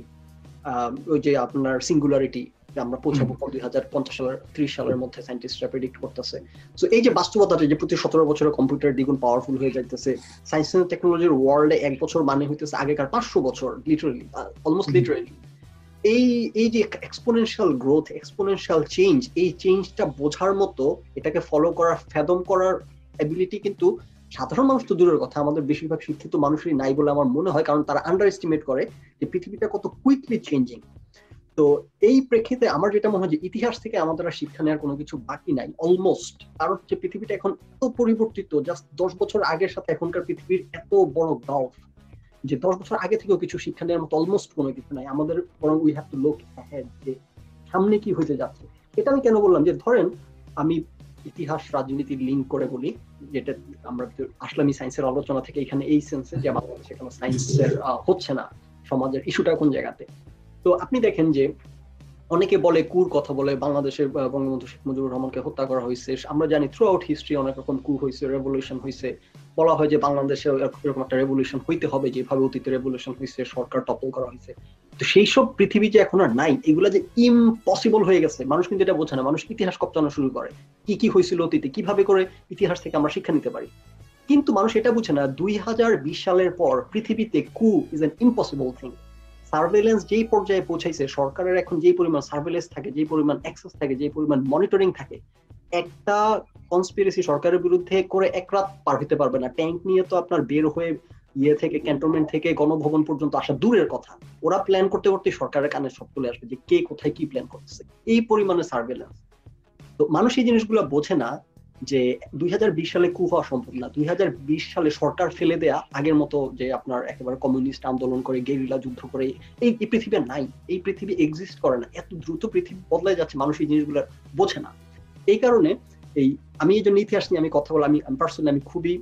[SPEAKER 2] ওই যে আপনার সিঙ্গুলারিটি আমরা পৌঁছাবো দুই হাজার পঞ্চাশ সালের ত্রিশ সালের মধ্যে সায়েন্টিস্টরা প্রেডিক্ট করতেছে। সো এই যে বাস্তবতাটা যে প্রতি সতেরো বছরে কম্পিউটার দ্বিগুণ পাওয়ারফুল হয়ে যাইতেছে, সায়েন্স এন্ড টেকনোলজির ওয়ার্ল্ডে এক বছর মানে হইতেছে আগেকার পাঁচশো বছর, লিটারালি, অলমোস্ট লিটারালি। এই এই যে এক্সপোনেনশিয়াল গ্রোথ, এক্সপোনেনশিয়াল চেঞ্জ, এই চেঞ্জটা বোঝার মতো, এটাকে ফলো করার, ফ্যাদম করার এবিলিটি কিন্তু সাধারণ মানুষ তো দূরের কথা, আমাদের বেশিরভাগ শিক্ষিত মানুষেরই নাই বলে আমার মনে হয়, কারণ তারা আন্ডার এস্টিমেট করে যে পৃথিবীটা কত কুইকলি চেঞ্জিং। তো এই প্রেক্ষিতে আমার যেটা মনে হয় যে ইতিহাস থেকে আমাদের আর শিক্ষা নেওয়ার কোনো কিছু বাকি নাই অলমোস্ট। কারণ হচ্ছে পৃথিবীটা এখন এত পরিবর্তিত, জাস্ট দশ বছর আগের সাথে এখনকার পৃথিবীর এত বড় গালফ, যে দশ বছর আগে থেকেও কিছু শিক্ষা নেওয়ার মতো অলমোস্ট কোনো কিছু নাই আমাদের, বরং we have to look ahead, যে সামনে কি হতে যাচ্ছে। এটা আমি কেন বললাম, যে ধরেন আমি ইতিহাস রাজনীতির লিঙ্ক করে বলি, যেটা আমরা আসলে আমি সায়েন্সের আলোচনা থেকে এখানে এই সেন্সে যে আমাদের সেখানে সায়েন্সের হচ্ছে না, সমাজের ইস্যুটা কোন জায়গাতে। তো আপনি দেখেন যে অনেকে বলে কুর কথা বলে, বাংলাদেশের বঙ্গবন্ধু শেখ মুজিবুর রহমানকে হত্যা করা হয়েছে, আমরা জানি থ্রু আউট হিস্ট্রি অনেক রকম কু হয়েছে, রেভলিউশন হয়েছে, বলা হয় যে বাংলাদেশে এরকম একটা রেভলিউশন হইতে হবে যেভাবে অতীতে রেভলিউশন হয়েছে, সরকার টপল করা হয়েছে। তো সেই সব পৃথিবী যে এখন আর নাই, এগুলা যে ইম্পসিবল হয়ে গেছে, মানুষ কিন্তু এটা বোঝে না। মানুষ ইতিহাস কপচানো শুরু করে, কি কি হয়েছিল অতীতে, কিভাবে করে ইতিহাস থেকে আমরা শিক্ষা নিতে পারি। কিন্তু মানুষ এটা বুঝে না, দুই হাজার বিশ সালের পর পৃথিবীতে coup is an impossible thing. Surveillance যেই পর্যায়ে পৌঁছাইছে, সরকারের এখন যেই পরিমাণ সার্ভেলেন্স থাকে, যেই পরিমাণ অ্যাক্সেস থাকে, যেই পরিমাণ মনিটরিং থাকে, একটা কনস্পিরেসি সরকারের বিরুদ্ধে করে এক রাত পার হতে পারবে না। ট্যাঙ্ক নিয়ে তো আপনার বের হয়ে ইয়ে থেকে, ক্যান্টনমেন্ট থেকে গণভবন পর্যন্ত আসা দূরের কথা, ওরা প্ল্যান করতে করতে সরকারের কানে সব চলে আসবে যে কে কোথায় কি প্ল্যান করতেছে, এই পরিমাণে সার্ভেলেন্স। তো মানুষ এই জিনিসগুলো বোঝে না যে দুই হাজার বিশ সালে কু হওয়া সম্ভব না। দুই হাজার বিশ সালে সরকার ফেলে দেয়া, আগের মতো যে আপনার একেবারে কমিউনিস্ট আন্দোলন করে, গেরিলা যুদ্ধ করে, এই পৃথিবী নাই, এই পৃথিবী এক্সিস্ট করে না। এত দ্রুত পৃথিবী বদলাই যাচ্ছে, মানুষ এই জিনিসগুলো বোঝে না। এই কারণে এই আমি এই জন্য ইতিহাস নিয়ে আমি কথা বলি, আমি পার্সোনালি আমি খুবই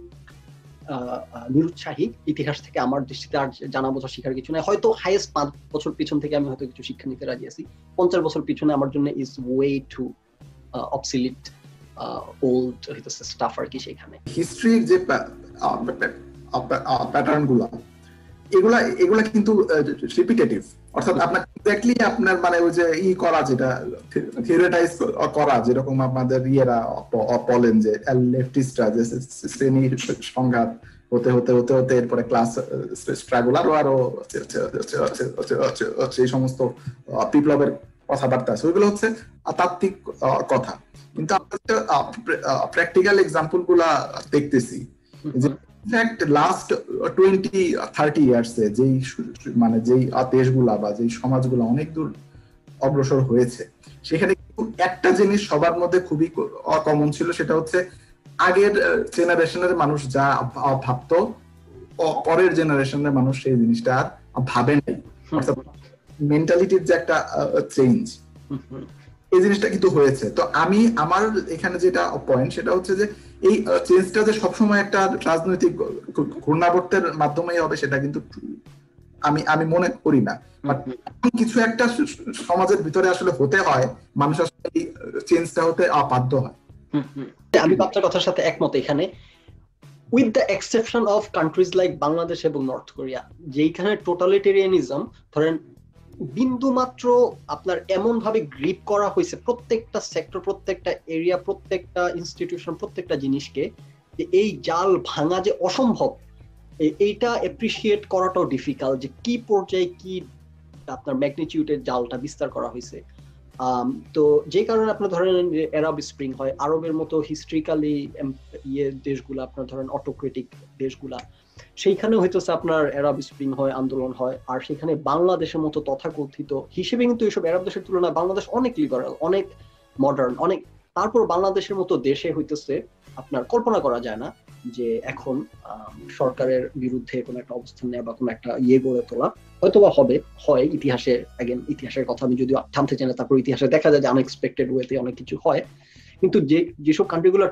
[SPEAKER 2] নিরুৎসাহী। ইতিহাস থেকে আমার দৃষ্টিতে আর জানা বোঝা শিখার কিছু নাই। হয়তো হাইয়েস্ট পাঁচ বছর পিছন থেকে আমি হয়তো কিছু শিক্ষা নিতে রাজি আছি, পঞ্চাশ বছর পিছনে আমার জন্য is way too obsolete old stuff আর কি। সেখানে
[SPEAKER 1] হিস্ট্রির যে প্যাটার্ন গুলা, এগুলা এগুলা কিন্তু রিপিটেটিভ, অর্থাৎ আপনার এক্স্যাক্টলি আপনার মানে ওই যে ই করা, যেটা থিওরিটাইজ করা, যেরকম আপনাদের ইয়েরা বলেন যে লেফটিস্টরা যে শ্রেণী সংঘাত হতে হতে হতে হতে এরপরে ক্লাস স্ট্রাগল আরো আরো সেই সমস্ত বিপ্লবের কথাবার্তা আছে, ওইগুলো হচ্ছে তাত্ত্বিক কথা। কিন্তু আমরা প্র্যাকটিক্যাল এক্সাম্পল গুলা দেখতেছি যে ইনফ্যাক্ট লাস্ট টোয়েন্টি থার্টি ইয়ার্সে যেই মানে যেই দেশগুলা বা যেই সমাজগুলা অনেক দূর অগ্রসর হয়েছে, সেখানে কিন্তু একটা জিনিস সবার মধ্যে খুবই কমন ছিল, সেটা হচ্ছে আগের জেনারেশনের মানুষ যা ভাবতো পরের জেনারেশনের মানুষ সেই জিনিসটা আর ভাবে নাই, অর্থাৎ মেন্টালিটির যে একটা চেঞ্জ, এই জিনিসটা কিন্তু হয়েছে। তো আমি আমার এখানে যেটা পয়েন্ট সেটা হচ্ছে যে এই চেঞ্জটা যে সবসময় একটা রাজনৈতিক ঘূর্ণাবর্তের মাধ্যমেই হবে সেটা কিন্তু আমি আমি মনে করি না। কিছু একটা সমাজের ভিতরে আসলে হতে হয়, মানুষ আসলে এই চেঞ্জটা হতে বাধ্য হয়।
[SPEAKER 2] আমি আপনার কথার সাথে একমত এখানে, with the exception of countries like Bangladesh এবং নর্থ কোরিয়া, যেখানে টোটালিটেরিয়ানিজম ধরেন বিন্দু মাত্র আপনার এমন ভাবে গ্রিপ করা হয়েছে প্রত্যেকটা সেক্টর, প্রত্যেকটা এরিয়া, প্রত্যেকটা ইনস্টিটিউশন, প্রত্যেকটা জিনিসকে, যে এই জাল ভাঙা যে অসম্ভব, এইটা এপ্রিসিয়েট করাটাও ডিফিকাল্ট, যে কি পর্যায়ে কি আপনার ম্যাগনিটিউডের জালটা বিস্তার করা হয়েছে। তো যে কারণে আপনার ধরেন আরব স্প্রিং হয়, আরবের মতো হিস্ট্রিক্যালি ইয়ে দেশগুলা, আপনার ধরেন অটোক্রেটিক দেশগুলা, সেইখানে হইতেছে আপনার আরব স্প্রিং হয়, আন্দোলন হয়। আর সেখানে বাংলাদেশের মতো তথাকথিত হিসেবে কিন্তু এইসব আরব দেশের তুলনায় বাংলাদেশ অনেক লিবারাল, অনেক মডার্ন, অনেক, তারপর বাংলাদেশের মতো দেশে হইতেছে আপনার কল্পনা করা যায় না যে এখন সরকারের বিরুদ্ধে কোনো একটা অবস্থান নেওয়া বা কোনো একটা ইয়ে গড়ে তোলা। হয়তোবা হবে, হয় ইতিহাসে, অ্যাগেন ইতিহাসের কথা আমি যদি থামতে চাই না, তারপর ইতিহাসে দেখা যায় যে আনএক্সপেক্টেড ওয়েতে অনেক কিছু হয়। কিন্তু যে যেসব কান্ট্রিগুলো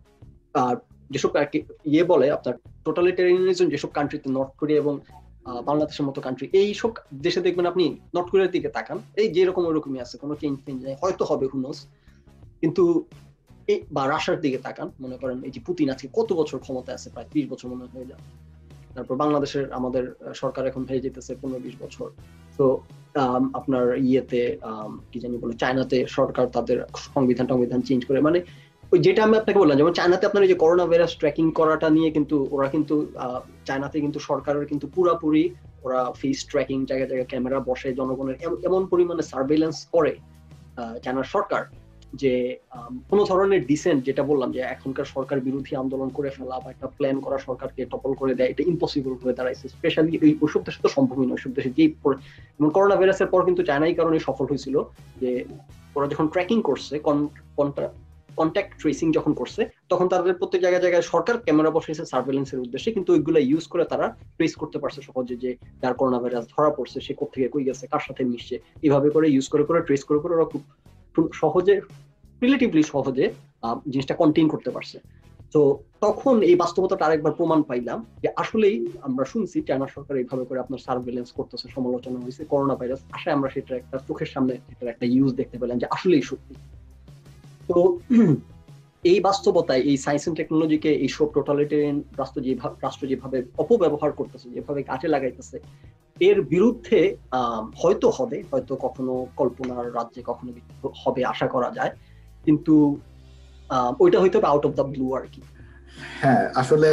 [SPEAKER 2] যেসব ইয়ে বলে আপনার টোটালিটেরিয়ানিজম, যেসব কান্ট্রিতে, নর্থ কোরিয়া এবং বাংলাদেশের মতো কান্ট্রি, এই সব দেশে দেখবেন আপনি নর্থ কোরিয়ার দিকে তাকান, এই যেরকম ওইরকমই আছে, কোনো চেঞ্জ চেঞ্জ নেই, হয়তো হবে হুনোস, কিন্তু এই বা রাশিয়ার দিকে তাকান, মনে করেন এই যে পুতিন আছে কত বছর ক্ষমতা আছে, প্রায় ত্রিশ বছর মনে হয়ে যায়। তারপর বাংলাদেশের আমাদের সরকার এখন হয়ে যেতেছে পনেরো বিশ বছর। তো আপনার ইয়েতে কি জানি বলে, চায়নাতে সরকার তাদের সংবিধান সংবিধান চেঞ্জ করে, মানে ওই যেটা আমি আপনাকে বললাম, যেমন চায়নাতে আপনার এই যে করোনা ভাইরাস ট্র্যাকিং করাটা নিয়ে কিন্তু ওরা কিন্তু চায়নাতে কিন্তু সরকারের কিন্তু পুরাপুরি ওরা ফেস ট্র্যাকিং, জায়গায় জায়গায় ক্যামেরা বসে, জনগণের এমন পরিমাণে সার্ভেইলেন্স করে চায়নার সরকার, যে কোন ধরনের ডিসেন্ট, যেটা বললাম যে এখনকার সরকার বিরোধী আন্দোলন করে ফেলা বা একটা প্ল্যান করা সরকারকে টপল করে দেয়, এটা ইম্পসিবল হয়ে দাঁড়াইছে। স্পেশালি এই ওইসব দেশে তো সম্ভবই নয়, ওইসব দেশে যেই যেমন করোনা ভাইরাসের পর কিন্তু চায়না এই কারণে সফল হয়েছিল যে ওরা যখন ট্র্যাকিং করছে, কন্ট্যাক্ট ট্রেসিং যখন করছে, তখন তাদের প্রত্যেক জায়গায় জায়গায় সরকার ক্যামেরা বসেছে সার্ভেলেন্সের উদ্দেশ্যে, কিন্তু ওইগুলো ইউজ করে তারা ট্রেস করতে পারছে সহজে, যে যার করোনা ভাইরাস ধরা পড়ছে সে কোথেকে কই গেছে, কার সাথে মিশছে, এইভাবে করে ইউজ করে করে ট্রেস করে করে ওরা খুব সহজে, রিলেটিভলি সহজে জিনিসটা কন্টেইন করতে পারছে। তো তখন এই বাস্তবতাটা আরেকবার প্রমাণ পাইলাম যে আসলেই আমরা শুনছি চায়না সরকার এইভাবে করে আপনার সার্ভেলেন্স করতেছে, সমালোচনা হয়েছে, করোনা ভাইরাস আসায় আমরা সেটা একটা চোখের সামনে সেটার একটা ইউজ দেখতে পেলাম যে আসলেই সত্যি। তো এই বাস্তবতায় এই সায়েন্স এন্ড টেকনোলজিকে এইসব টোটালিটেরিয়ান রাষ্ট্র যেভাবে রাষ্ট্র যেভাবে অপব্যবহার করতেছে, যেভাবে কাজে লাগাইতেছে, এর বিরুদ্ধে হয়তো হবে, হয়তো কখনো কল্পনার রাজ্যে কখনো হবে, আশা করা যায়, কিন্তু ওইটা হয়তো আউট অফ দ্য ব্লু আর কি।
[SPEAKER 1] হ্যাঁ, আসলে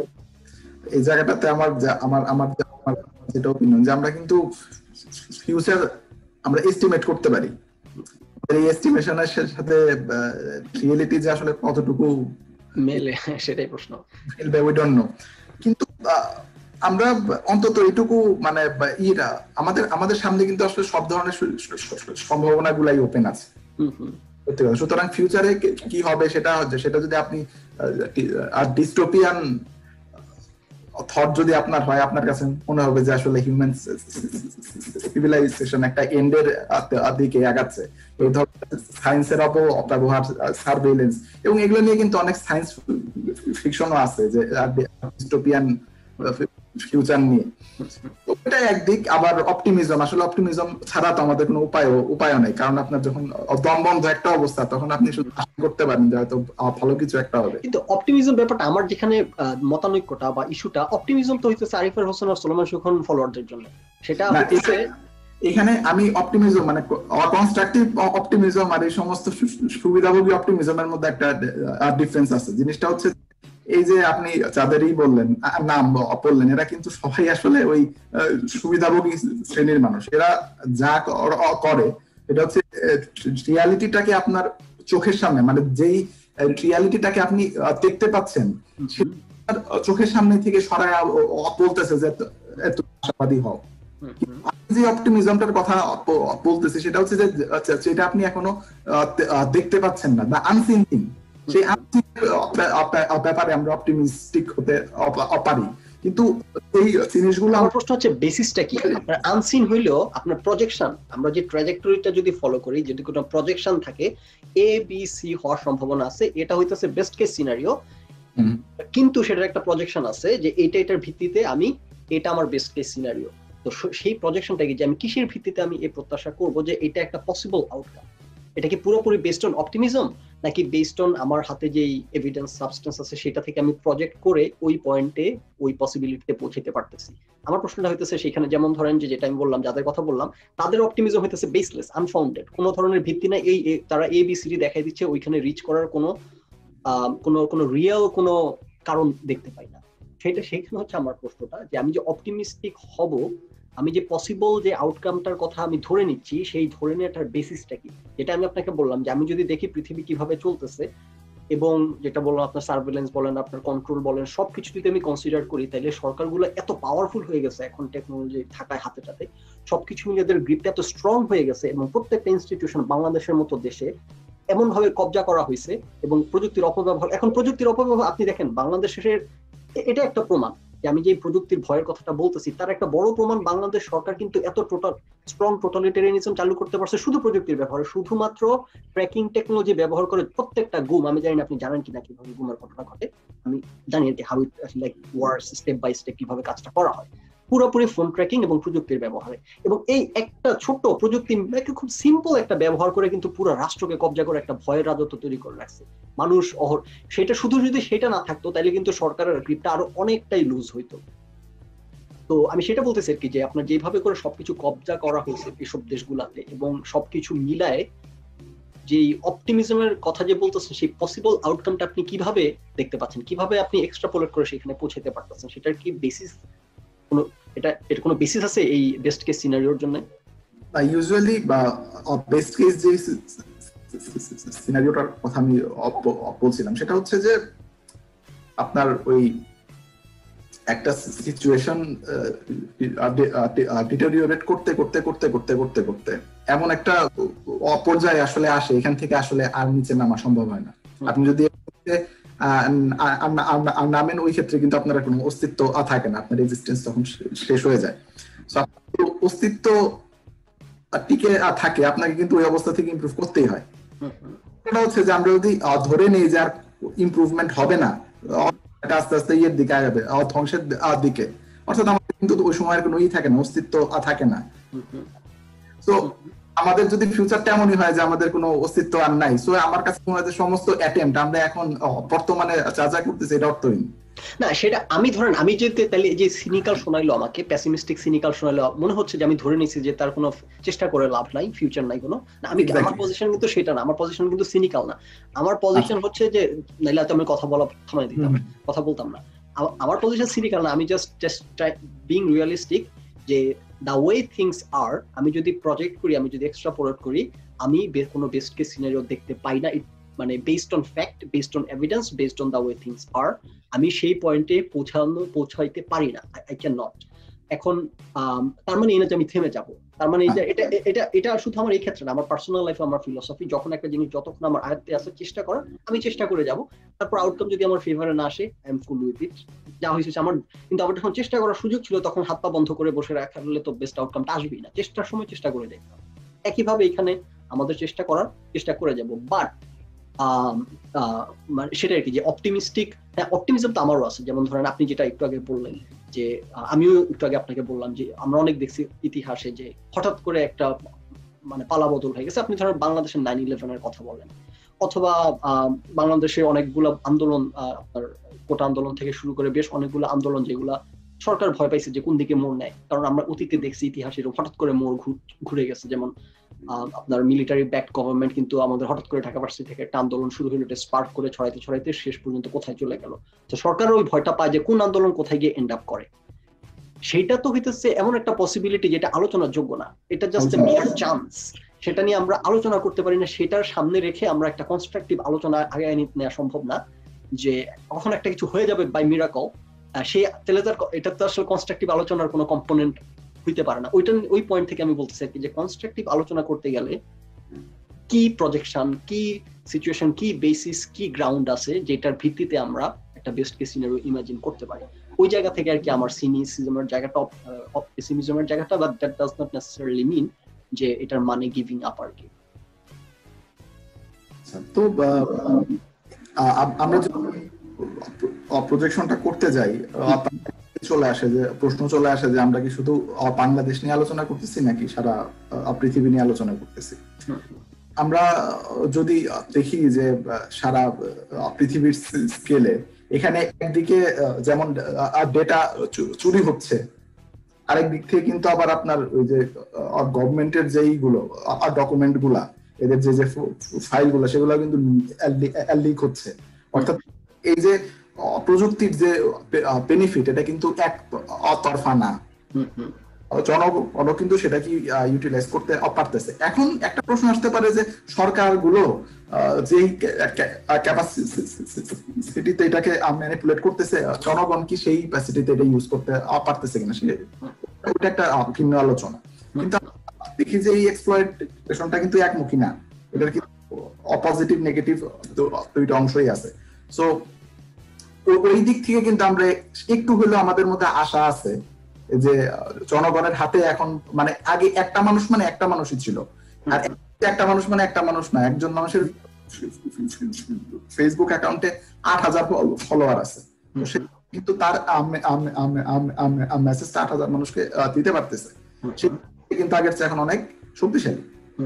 [SPEAKER 1] এই জায়গাটাতে আমার আমার আমার যেটা অপিনিয়ন, যে আমরা কিন্তু ফিউচার আমরা এস্টিমেট করতে পারি, এই এস্টিমেশনের সাথে রিয়েলিটি যে আসলে কতটুকু
[SPEAKER 2] মেলে সেটাই প্রশ্ন,
[SPEAKER 1] উই ডোন্ট নো। কিন্তু আমরা অন্তত এইটুকু মানে ইরা আমাদের আমাদের সামনে কিন্তু আসলে সব ধরনের সম্ভাবনা গুলাই ওপেন আছে। সুতরাং ফিউচারে কি হবে সেটা সেটা যদি আপনি ডিস্টোপিয়ান থট যদি আপনার হয়, আপনার কাছে মনে হবে যে আসলে হিউম্যান সিভিলাইজেশন একটা এন্ডের দিকে আগাচ্ছে, এই ধরনের সায়েন্সের অপব্যবহার, সার্ভেইলেন্স, এবং এগুলো নিয়ে কিন্তু অনেক সায়েন্স ফিকশনও আছে যে ডিস্টোপিয়ান ফিউচার নিয়ে। ওটা একদিক। আবার অপটিমিজম, আসলে অপটিমিজম ছাড়া তো আমাদের কোনো উপায় উপায় নেই, কারণ আপনার যখন দমবন্ধ একটা অবস্থা তখন আপনি শুধু আশা করতে পারেন যে হয়তো ভালো কিছু একটা হবে।
[SPEAKER 2] কিন্তু অপটিমিজম ব্যাপারটা আমার যেখানে মতানৈক্যটা বা ইস্যুটা, অপটিমিজম তো হইতেছে আরিফের হোসেন আর সুলেমান সুখন ফলোয়ারদের জন্য, সেটা হইতেছে
[SPEAKER 1] এখানে আমি অপটিমিজম মানে কনস্ট্রাকটিভ অপটিমিজম আর এই সমস্ত সুবিধাভোগী অপটিমিজমের মধ্যে একটা ডিফারেন্স আছে। জিনিসটা হচ্ছে এই যে আপনি যাদেরই বললেন নাম বললেন, এরা কিন্তু সবাই আসলে ওই সুবিধাভোগী শ্রেণীর মানুষ। এরা যা করে এটা হচ্ছে রিয়ালিটিটাকে আপনার চোখের সামনে, মানে যেই রিয়ালিটিটাকে আপনি দেখতে পাচ্ছেন চোখের সামনে থেকে সরায় বলতেছে যে এত আশাবাদী হও। যে অপটিমিজমটার কথা বলতেছে সেটা হচ্ছে যে যেটা আপনি এখনো দেখতে পাচ্ছেন না, বা আনসিন থিং, সেই ব্যাপারে আমরা অপটিমিস্টিক হতে পারি। কিন্তু এই জিনিসগুলো
[SPEAKER 2] আমার প্রশ্ন হচ্ছে বেসিসটা কি? আপনার আনসিন হইলেও আপনার প্রজেকশন, আমরা যে ট্র্যাজেক্টরিটা যদি ফলো করি, যদি কোনো প্রজেকশন থাকে এ বি সি হওয়ার সম্ভাবনা আছে, এটা হইতেছে বেস্ট কেস সিনারিও, কিন্তু সেটার একটা প্রজেকশন আছে যে এইটা এটার ভিত্তিতে আমি এটা আমার বেস্ট কেস সিনারিও। তো সেই প্রজেকশনটা কি যে আমি কিসের ভিত্তিতে আমি এই প্রত্যাশা করব যে এটা একটা পসিবল আউটকাম? এটা কি পুরোপুরি বেসড অন অপটিমিজম, নাকি বেসড অন আমার হাতে যেই এভিডেন্স সাবস্টেন্স আছে সেটা থেকে আমি প্রজেক্ট করে ওই পয়েন্টে ওই পসিবিলিটিতে পৌঁছাতে পারতেছি? আমার প্রশ্নটা হইতেছে সেখানে, যেমন ধরেন যে যেটা আমি বললাম, যাদের কথা বললাম তাদের অপটিমিজম হইতেছে বেসলেস, আনফাউন্ডেড, কোনো ধরনের ভিত্তি নাই, এই তারা এ বি সি ডি দেখাই দিচ্ছে, ওইখানে রিচ করার কোনো কোনো কোনো রিয়েল কোনো কারণ দেখতে পাই না। সেটা সেখানে হচ্ছে আমার প্রশ্নটা, যে আমি যে অপটিমিস্টিক হব, আমি যে পসিবল যে আউটকামটার কথা আমি ধরে নিচ্ছি, সেই ধরে নেওয়াটার বেসিসটা কি? যেটা আমি আপনাকে বললাম যে আমি যদি দেখি পৃথিবী কিভাবে চলতেছে, এবং যেটা বললাম আপনার সার্ভেলেন্স বলেন, আপনার কন্ট্রোল বলেন, সবকিছু যদি আমি কনসিডার করি, তাহলে সরকারগুলো এত পাওয়ারফুল হয়ে গেছে এখন টেকনোলজি থাকায় হাতে টাতে, সবকিছু মিলে এদের গ্রিপটা এত স্ট্রং হয়ে গেছে, এবং প্রত্যেকটা ইনস্টিটিউশন বাংলাদেশের মতো দেশে এমন ভাবে কবজা করা হয়েছে, এবং প্রযুক্তির অপব্যবহার, এখন প্রযুক্তির অপব্যবহার আপনি দেখেন বাংলাদেশের, এটা একটা প্রমাণ যে আমি যে প্রযুক্তির ভয়ের কথাটা বলতেছি তার একটা বড় প্রমাণ, বাংলাদেশ সরকার কিন্তু এত টোটাল স্ট্রং টোটালিটেরিয়ানিজম চালু করতে পারছে শুধু প্রযুক্তির ব্যবহারে, শুধুমাত্র ট্র্যাকিং টেকনোলজি ব্যবহার করে। প্রত্যেকটা গুম, আমি জানি না আপনি জানেন কিনা কিভাবে গুমের ঘটনা ঘটে, আমি জানি যে how it like works step by step, কিভাবে কাজটা করা হয়, পুরোপুরি ফোন ট্র্যাকিং এবং প্রযুক্তির ব্যবহারে। এবং এই একটা ছোট্ট প্রযুক্তি, খুব সিম্পল একটা ব্যবহার করে কিন্তু পুরো রাষ্ট্রকে কবজা করে একটা ভয়ের রাজত্ব তৈরি করে রাখছে মানুষ অহর। সেটা শুধু যদি সেটা না থাকতো তাহলে কিন্তু সরকারের গ্রিপটা আরো অনেকটাই লুজ হইতো। তো আমি সেটা বলতেছি আর কি, যে আপনার যেভাবে করে সবকিছু কবজা করা হয়েছে এসব দেশগুলাতে, এবং সবকিছু মিলায় যে অপটিমিজমের কথা যে বলতেছেন, সেই পসিবল আউটকামটা আপনি কিভাবে দেখতে পাচ্ছেন, কিভাবে আপনি এক্সট্রাপোলেট করে সেখানে পৌঁছাতে পারতেছেন, সেটার কি বেসিস, কোনো এটা এটা কোনো বেসিস আছে এই বেস্ট কেস সিনারিওর জন্য?
[SPEAKER 1] ইউজুয়ালি বা বেস্ট কেস যে সিনারিওটার কথা আমি বলছিলাম, সেটা হচ্ছে যে আপনার ওই একটা সিচুয়েশন ডিটেরিওরেট করতে করতে করতে করতে করতে করতে এমন একটা অপর্যায়ে আসলে আসে, এখান থেকে আসলে আর নিচে নামা সম্ভব হয় না। আপনি যদি নামেন, ওই ক্ষেত্রে কিন্তু আপনার কোনো অস্তিত্ব থাকে না, আপনার এক্সিস্টেন্স তখন শেষ হয়ে যায়। অস্তিত্ব টিকে থাকে, আপনাকে কিন্তু ওই অবস্থা থেকে ইমপ্রুভ করতেই হয়। এটা হচ্ছে যে আমরা যদি ধরে নেই যে আর ইমপ্রুভমেন্ট হবে না, আস্তে আস্তে ইয়ের দিকে আগাবে, ধ্বংসের দিকে, অর্থাৎ আমাদের কিন্তু ওই সময়ের কোনো ই থাকে না, অস্তিত্ব থাকে না। তো আমাদের যদি ফিউচারটা এমনই হয় যে আমাদের কোনো অস্তিত্ব আর নাই, সো আমার কাছে মনে হয় যে সমস্ত অ্যাটেম্পট আমরা এখন বর্তমানে যা যা করতেছি এটা অর্থহীন।
[SPEAKER 2] না, সেটা আমি ধরেন আমি যদি তাহলে যে সিনিক্যাল শোনাইলো, আমাকে প্যাসিমিস্টিক সিনিক্যাল শোনাইলো, মনে হচ্ছে যে আমি ধরে নিছি যে তার কোনো চেষ্টা করে লাভ নাই, ফিউচার নাই কোনো। না, আমি আমার পজিশন কিন্তু সেটা না, আমার পজিশন কিন্তু সিনিক্যাল না। আমার পজিশন হচ্ছে যে নাইলে তো আমি কথা বলা থামাই দিতাম, কথা বলতাম না। আমার পজিশন সিনিক্যাল না, আমি জাস্ট জাস্ট বিং রিয়ালিস্টিক, যে দ্য ওয়ে থিংস আর, আমি যদি প্রজেক্ট করি, আমি যদি এক্সট্রাপোলেট করি, আমি কোনো বেস্ট কেস সিনারিও দেখতে পাই না, মানে based on fact, based on evidence, based on the way things are, আমি সেই পয়েন্টে পৌঁছানো পৌঁছাইতে পারি না, আই ক্যান নট। এখন তার মানে এই না যে আমি থেমে যাব, তার মানে এটা এটা এটা শুধু আমার এই ক্ষেত্রে না, আমার পার্সোনাল লাইফে আমার ফিলোসফি, যখন একটা জিনিস যতক্ষণ আমার আয়ত্তে আছে চেষ্টা করা, আমি চেষ্টা করে যাব, তারপর আউটকাম যদি আমার ফেভারে না আসে, I am full with it, যা হয়েছে আমার। কিন্তু আমার যখন চেষ্টা করার সুযোগ ছিল, তখন হাত পা বন্ধ করে বসে রাখলে তো বেস্ট আউটকামটা আসবেই না, চেষ্টার সময় চেষ্টা করে দেখতে হবে। একইভাবে এখানে আমাদের চেষ্টা করার চেষ্টা করে যাব, বাট সেটা আর কি, যে অপটিমিস্টিক, হ্যাঁ অপটিমিজম তো আমারও আছে। যেমন ধরেন আপনি যেটা একটু আগে বললেন, যে আমিও একটু আগে আপনাকে বললাম যে আমরা অনেক দেখছি ইতিহাসে যে হঠাৎ করে একটা মানে পালা বদল হয়ে গেছে। আপনি ধরেন বাংলাদেশের নাইন ইলেভেনের কথা বলেন, অথবা বাংলাদেশে অনেকগুলো আন্দোলন, আপনার কোটা আন্দোলন থেকে শুরু করে বেশ অনেকগুলো আন্দোলন যেগুলা সরকার ভয় পাইছে যে কোন দিকে মোড় নেয়, কারণ আমরা অতীতে দেখছি ইতিহাসের হঠাৎ করে মোড় ঘুরে গেছে। যেমন আপনার মিলিটারি ব্যাকড গভর্নমেন্ট কিন্তু আমাদের হঠাৎ করে ঢাকা ভার্সিটি থেকে একটা আন্দোলন শুরু হলো, এটা স্পার্ক করে ছড়াইতে ছড়াইতে শেষ পর্যন্ত কোথায় চলে গেল। তো সরকারের ওই ভয়টা পায় যে কোন আন্দোলন কোথায় গিয়ে এন্ড আপ করে। সেইটা তো হইতেছে এমন একটা পসিবিলিটি যেটা আলোচনার যোগ্য না, এটা জাস্ট মিয়ার চান্স, সেটা নিয়ে আমরা আলোচনা করতে পারি না। সেটার সামনে রেখে আমরা একটা কনস্ট্রাকটিভ আলোচনা আগে নেওয়া সম্ভব না, যে কখন একটা কিছু হয়ে যাবে বাই মিরাকল, সেই তাহলে তার এটা তো আসলে কনস্ট্রাকটিভ আলোচনার কোনো কম্পোনেন্ট হইতে পারে না। ওইটা ওই পয়েন্ট থেকে আমি বলতে চাই যে কনস্ট্রাকটিভ আলোচনা করতে গেলে কি প্রজেকশন, কি সিচুয়েশন, কি বেসিস, কি গ্রাউন্ড আছে যেটার ভিত্তিতে আমরা একটা বেস্ট কেস সিনারিও ইমাজিন করতে পারি, ওই জায়গা থেকে আর কি আমার সিনিসিজমের জায়গাটা পেসিমিজমের জায়গাটা, but that does not necessarily mean যে এটার মানে গিভিং আপ আর কি।
[SPEAKER 1] তো আমরা প্রজেকশনটা করতে যাই, চলে আসে যে প্রশ্ন চলে আসে যে আমরা কি শুধু বাংলাদেশ নিয়ে আলোচনা করতেছি নাকি সারা পৃথিবী নিয়ে আলোচনা করতেছি। আমরা যদি দেখি যে সারা পৃথিবীর স্কেলে এখানে একদিকে যেমন ডেটা চুরি হচ্ছে, আরেক দিক থেকে কিন্তু আবার আপনার ওই যে গভর্নমেন্টের যেইগুলো ডকুমেন্ট গুলা, এদের যে যে ফাইল গুলো সেগুলো কিন্তু লিক হচ্ছে। অর্থাৎ এই যে প্রযুক্তির যে বেনিফিট এটা কিন্তু এক তরফা না, জনগণ কিন্তু সেটা কি ইউটিলাইজ করতে পারতেছে। এখন একটা প্রশ্ন আসতে পারে যে সরকারগুলো যেই ক্যাপাসিটিতে এটাকে ম্যানিপুলেট করতেছে, জনগণ কি সেই ক্যাপাসিটিতে এটা ইউজ করতে পারতেছে কিনা, সেটা একটা ভিন্ন আলোচনা। কিন্তু দেখি যে এই এক্সপ্লয়েটেশনটা কিন্তু একমুখী না, এটার কিন্তু পজিটিভ নেগেটিভ দুইটা অংশই আছে। সো ওই দিক থেকে কিন্তু আমরা একটু হলেও আমাদের মধ্যে আশা আছে যে জনগণের হাতে এখন, মানে আগে একটা মানুষ মানে একটা মানুষই ছিল, আর একটা মানুষ মানে একটা মানুষ না, একজন মানুষের ফেসবুক অ্যাকাউন্টে আট হাজার ফলোয়ার আছে, কিন্তু তার মেসেজটা আট হাজার মানুষকে দিতে পারতেছে, কিন্তু আগের চেয়ে এখন অনেক শক্তিশালী।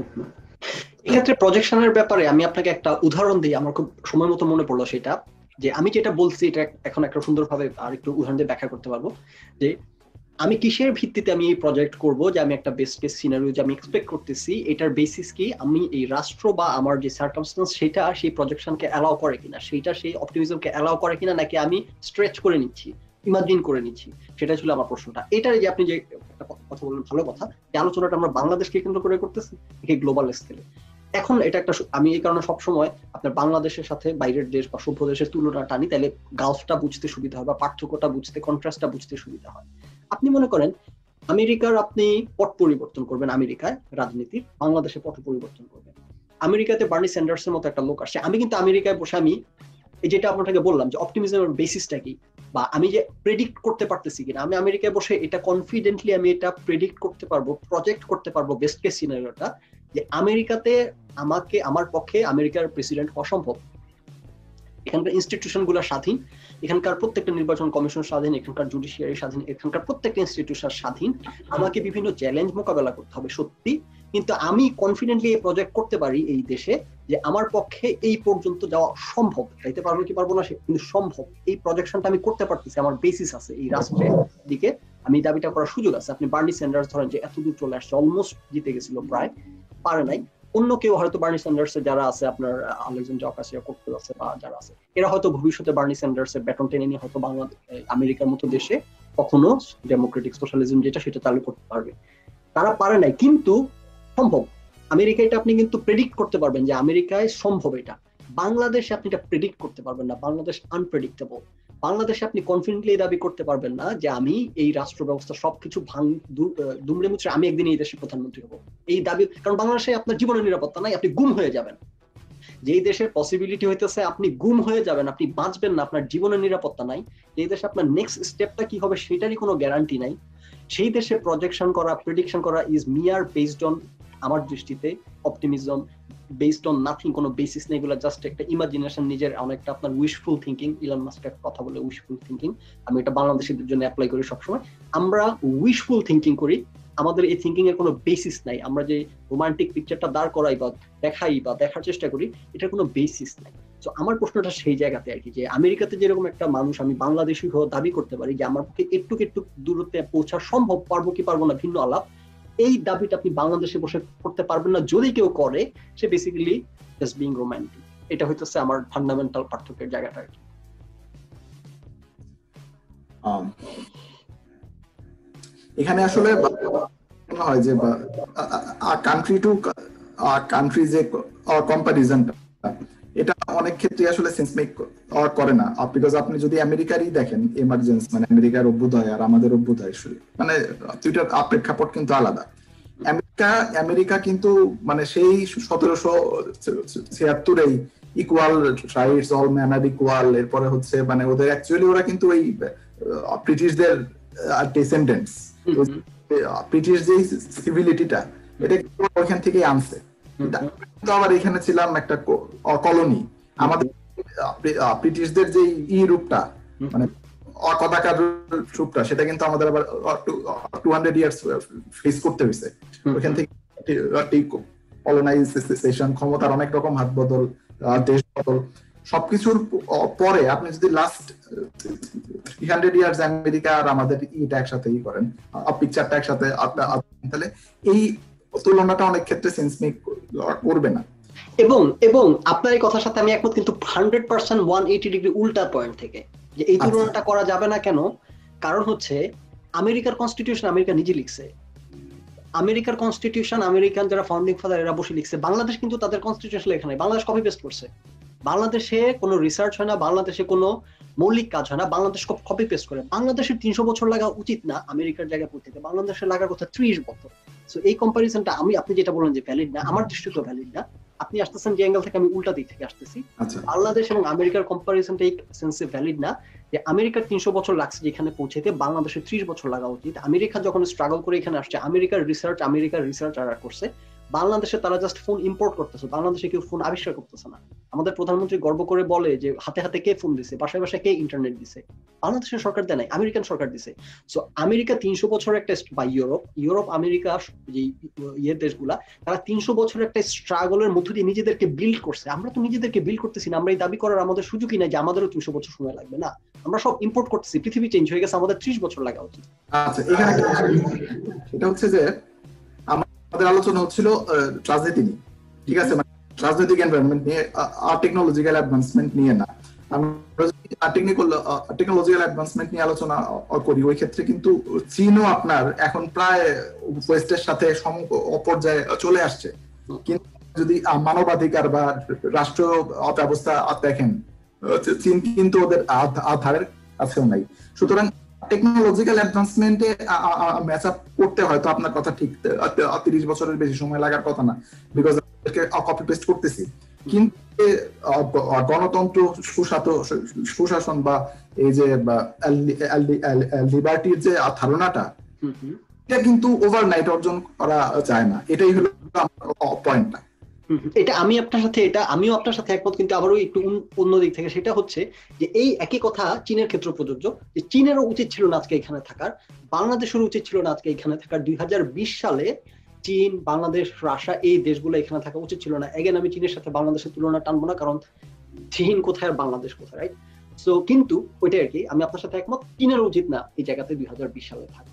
[SPEAKER 2] এক্ষেত্রে প্রজেকশনের ব্যাপারে আমি আপনাকে একটা উদাহরণ দিই, আমার খুব সময় মতো মনে পড়লো সেটা, যে আমি যেটা বলছি এটা এখন একটা সুন্দরভাবে আর একটু উদাহরণ দিয়ে ব্যাখ্যা করতে পারবো। যে আমি কিসের ভিত্তিতে আমি এই প্রজেক্ট করব, যে আমি একটা বেস্ট কেস সিনারিও যে আমি এক্সপেক্ট করতেছি, এটার বেসিস কি, আমি এই রাষ্ট্র বা আমার যে সার্কামস্টেন্স সেটা সেই প্রজেকশনকে অ্যালাউ করে কিনা, সেটা সেই অপটিমিজমকে অ্যালাউ করে কিনা, নাকি আমি স্ট্রেচ করে নিচ্ছি, ইমাজিন করে নিচ্ছি, সেটা ছিল আমার প্রশ্নটা। এটার যে আপনি যে একটা কথা বললেন, ভালো কথা, যে আলোচনাটা আমরা বাংলাদেশকে কেন্দ্র করে করতেছি গ্লোবাল স্কেলে। এখন এটা একটা, আমি এই কারণে সবসময় আপনার বাংলাদেশের সাথে বাইরের দেশ বা সভ্য দেশের তুলনা টানি, তাহলে গালফটা বুঝতে সুবিধা হয় বা পার্থক্যটা বুঝতে, কন্ট্রাস্টটা বুঝতে সুবিধা হয়। আপনি মনে করেন আমেরিকার আপনি পট পরিবর্তন করবেন, আমেরিকায় রাজনীতির, বাংলাদেশে পট পরিবর্তন করবেন। আমেরিকাতে বার্নি স্যান্ডার্সের মতো একটা লোক আসছে, আমি কিন্তু আমেরিকায় বসে আমি এই যেটা আপনাকে বললাম যে অপটিমিজমের বেসিসটা কি, বা আমি যে প্রেডিক্ট করতে পারতেছি কিনা, আমি আমেরিকায় বসে এটা কনফিডেন্টলি আমি এটা প্রেডিক্ট করতে পারবো, প্রজেক্ট করতে পারবো বেস্ট কেস সিনারিওটা, যে আমেরিকাতে আমাকে, আমার পক্ষে আমেরিকার প্রেসিডেন্ট হওয়া সম্ভব। এখানকার ইনস্টিটিউশন গুলো স্বাধীন, এখানকার প্রত্যেকটা নির্বাচন কমিশন স্বাধীন, এখানকার জুডিশিয়ারি স্বাধীন, এখানকার প্রত্যেকটা ইনস্টিটিউশন স্বাধীন। আমাকে বিভিন্ন চ্যালেঞ্জ মোকাবেলা করতে হবে সত্যি, কিন্তু আমি কনফিডেন্টলি এই প্রজেক্ট করতে পারি এই দেশে যে আমার পক্ষে এই পর্যন্ত যাওয়া সম্ভব। যাইতে পারবো কি পারবো না সে কিন্তু সম্ভব, এই প্রজেকশনটা আমি করতে পারতেছি, আমার বেসিস আছে এই রাষ্ট্রের দিকে, আমি দাবিটা করার সুযোগ আছে। আপনি বার্নি স্যান্ডার্স ধরেন যে এত দূর চলে আসছে, অলমোস্ট জিতে গেছিল, প্রায় পারে নাই। অন্য কেউ হয়তো বার্নি স্যান্ডার্সের যারা আছে, আপনার আলেকজান্ডার অকাসিয়া কোর্টেজ আছে বা যারা আছে, এরা হয়তো ভবিষ্যতে বার্নি স্যান্ডার্সের ব্যাটন টেনে নিয়ে হয়তো বাংলাদেশ, আমেরিকার মতো দেশে কখনো ডেমোক্রেটিক সোশ্যালিজম যেটা সেটা চালু করতে পারবে। তারা পারে নাই, কিন্তু সম্ভব। আমেরিকায় এটা আপনি কিন্তু প্রেডিক্ট করতে পারবেন যে আমেরিকায় সম্ভব এটা, বাংলাদেশে আপনি এটা প্রেডিক্ট করতে পারবেন না, বাংলাদেশ আনপ্রেডিক্টেবল। বাংলাদেশে আপনি কনফিডেন্টলি দাবি করতে পারবেন না যে আমি এই রাষ্ট্র ব্যবস্থা সবকিছু ভাঙ দুমড়ে মুচড়ে আমি একদিন এই দেশের প্রধানমন্ত্রী হবো, এই দাবি, কারণ বাংলাদেশে আপনার জীবনের নিরাপত্তা নাই, আপনি গুম হয়ে যাবেন। যেই দেশের পসিবিলিটি হইতেছে আপনি গুম হয়ে যাবেন, আপনি বাঁচবেন না, আপনার জীবনের নিরাপত্তা নাই, যেই দেশে আপনার নেক্সট স্টেপটা কি হবে সেটারই কোনো গ্যারান্টি নাই, সেই দেশে প্রজেকশন করা, প্রেডিকশন করা ইজ মিয়ার বেসড অন, আমার দৃষ্টিতে অপটিমিজম বেসড অন নাথিং, কোনো বেসিস নেই, এগুলো জাস্ট একটা ইমাজিনেশন, নিজের অনেকটা আপনার উইশফুল থিঙ্কিং। ইলন মাস্কের কথা বলে উইশফুল থিঙ্কিং, আমি এটা বাংলাদেশিদের জন্য অ্যাপ্লাই করি সবসময়। আমরা উইশফুল থিঙ্কিং করি, আমাদের এই থিঙ্কিং এর কোনো বেসিস নাই। আমরা যে রোমান্টিক পিকচারটা দাঁড় করাই বা দেখাই বা দেখার চেষ্টা করি, এটার কোনো বেসিস নাই। তো আমার প্রশ্নটা সেই জায়গাতে আর কি, যে আমেরিকাতে যেরকম একটা মানুষ আমি বাংলাদেশি হয়ে দাবি করতে পারি যে আমার পক্ষে একটু একটু দূরত্বে পৌঁছা সম্ভব, পারবো কি পারবো না ভিন্ন আলাপ, এই দাবিটা আপনি বাংলাদেশে বসে করতে পারবেন না। যদি কেউ করে, সে বেসিক্যালি জাস্ট বিং রোমান্টিক। এটা হইতেছে আমার ফান্ডামেন্টাল পার্থক্যের জায়গাটা আর কি।
[SPEAKER 1] এখানে আসলে হয় যে কান্ট্রি টু কান্ট্রি যে কম্পারিজনটা, এটা অনেক ক্ষেত্রে আসলে সেন্স মেক করে না। বিকজ আপনি যদি আমেরিকারই দেখেন এমার্জেন্সি, মানে আমেরিকার অভ্যুদয় আর আমাদের অভ্যুদয়, মানে দুইটার প্রেক্ষাপট কিন্তু আলাদা। আমেরিকা আমেরিকা কিন্তু মানে সেই সতেরোশো ছিয়াত্তরেই equal rights, all manner equal, এরপরে হচ্ছে মানে ওদের অ্যাকচুয়ালি ওরা কিন্তু ওই ব্রিটিশদের ডেসেন্ডেন্টস, ব্রিটিশ যে সিভিলিটিটা এটা কিন্তু ওইখান থেকেই আনছে। তো আবার এখানে ছিলাম একটা কলোনি, আমাদের ব্রিটিশদের যে ই রূপটা মানে অকদাকার রূপটা সেটা কিন্তু আমাদের আবার টু হান্ড্রেড ইয়ার্স ফেস করতে হয়েছে। ওইখান থেকে কলোনাইজেশন, ক্ষমতার অনেক রকম হাত বদল, দেশ বদল, সবকিছুর পরে আপনি যদি last three hundred years America আর আমাদের ইটা একসাথে ই করেন, পিকচারটা একসাথে, তাহলে এই তুলনাটা অনেক ক্ষেত্রে সেন্স মেক করবে না।
[SPEAKER 2] এবং এবং আপনার এই কথার সাথে আমি একমত, কিন্তু hundred percent one eighty degree উল্টা পয়েন্ট থেকে যে এই তুলনাটা করা যাবে না। কেন? কারণ হচ্ছে আমেরিকার কনস্টিটিউশন আমেরিকা নিজে লিখছে, আমেরিকার কনস্টিটিউশন আমেরিকান যারা ফাউন্ডিং ফাদার এরা বসে লিখছে। বাংলাদেশ কিন্তু তাদের কনস্টিটিউশন লেখা নাই, বাংলাদেশ কপি পেস্ট করছে। বাংলাদেশে কোনো রিসার্চ হয় না, বাংলাদেশে কোনো মৌলিক কাজ হয় না, বাংলাদেশ কপি পেস্ট করে। বাংলাদেশের তিনশো বছর লাগা উচিত না আমেরিকার জায়গায় পৌঁছতে, বাংলাদেশের লাগার কথা ত্রিশ বছর। সো এই কম্পারিজনটা আমি, আপনি যেটা বলেন যে ভ্যালিড না, আমার দৃষ্টিতেও ভ্যালিড না। আপনি আসতেছেন যে অ্যাঙ্গেল থেকে, আমি উল্টা দিক থেকে আসতেছি। বাংলাদেশ এবং আমেরিকার কম্পারিজনটা এই সেন্সে ভ্যালিড না যে আমেরিকার তিনশো বছর লাগছে যেখানে পৌঁছাতে, বাংলাদেশের ত্রিশ বছর লাগা উচিত। আমেরিকা যখন স্ট্রাগল করে এখানে আসছে, আমেরিকার রিসার্চ আমেরিকার রিসার্চাররা করছে, বাংলাদেশে তারা জাস্ট ফোন ইম্পোর্ট করতেছে, বাংলাদেশে কেউ ফোন আবিষ্কার করতেছে না। আমাদের প্রধানমন্ত্রী গর্ব করে বলে যে হাতে হাতে কে ফোন দিছে, বাসায় বাসায় কে ইন্টারনেট দিছে, বাংলাদেশের সরকার দেয় নাই, আমেরিকান সরকার দিছে। সো আমেরিকা তিনশো বছর একটা, বা ইউরোপ ইউরোপ আমেরিকা যে ইয়ে দেশগুলা, তারা তিনশো বছর একটা স্ট্রাগলের মধ্য দিয়ে নিজেদেরকে বিল্ড করছে। আমরা তো নিজেদেরকে বিল্ড করতেছি না, আমরা এই দাবি করার আমাদের সুযোগই নাই যে আমাদেরও তিনশো বছর সময় লাগবে। না, আমরা সব ইম্পোর্ট করতেছি, পৃথিবী চেঞ্জ হয়ে গেছে, আমাদের ত্রিশ বছর লাগা উচিত।
[SPEAKER 1] আচ্ছা, এখানে এটা হচ্ছে যে আমাদের আলোচনা হচ্ছিল রাজনীতি নিয়ে, ঠিক আছে, মানে রাজনৈতিক এনভায়রনমেন্ট নিয়ে আর টেকনোলজিক্যাল অ্যাডভান্সমেন্ট নিয়ে না। আমরা যদি টেকনিক্যাল টেকনোলজিক্যাল অ্যাডভান্সমেন্ট নিয়ে আলোচনা করি, ওই ক্ষেত্রে কিন্তু চীনও আপনার এখন প্রায় ওয়েস্টের সাথে সম পর্যায়ে চলে আসছে। কিন্তু যদি মানবাধিকার বা রাষ্ট্র ব্যবস্থা দেখেন, চীন কিন্তু ওদের আধারের কাছেও নাই। সুতরাং টেকনোলজিক্যাল অ্যাডভান্সমেন্টে ম্যাচ আপ করতে হয়তো আপনার কথা ঠিক, তিরিশ বছরের বেশি সময় লাগার কথা না, বিকজ কপি পেস্ট করতেছি। কিন্তু গণতন্ত্র, সুশাসন বা এই যে লিবার্টির যে ধারণাটা, এটা কিন্তু ওভারনাইট অর্জন করা যায় না। এটাই হলো পয়েন্টটা।
[SPEAKER 2] এটা আমি আপনার সাথে, এটা আমিও আপনার সাথে একমত, কিন্তু আবারও একটু অন্য দিক থেকে। সেটা হচ্ছে যে এই একই কথা চীনের ক্ষেত্রে প্রযোজ্য, যে চীনেরও উচিত ছিল না আজকে এখানে থাকার, বাংলাদেশেরও উচিত ছিল না আজকে এখানে থাকার। দুই হাজার বিশ সালে চীন, বাংলাদেশ, রাশিয়া এই দেশগুলো এখানে থাকা উচিত ছিল না। এগেন আমি চীনের সাথে বাংলাদেশের তুলনা টানবো না, কারণ চীন কোথায় আর বাংলাদেশ কোথায়, রাইট? সো কিন্তু ওইটাই আর কি, আমি আপনার সাথে একমত, চীনেরও উচিত না এই জায়গাতে দুই হাজার বিশ সালে থাকা।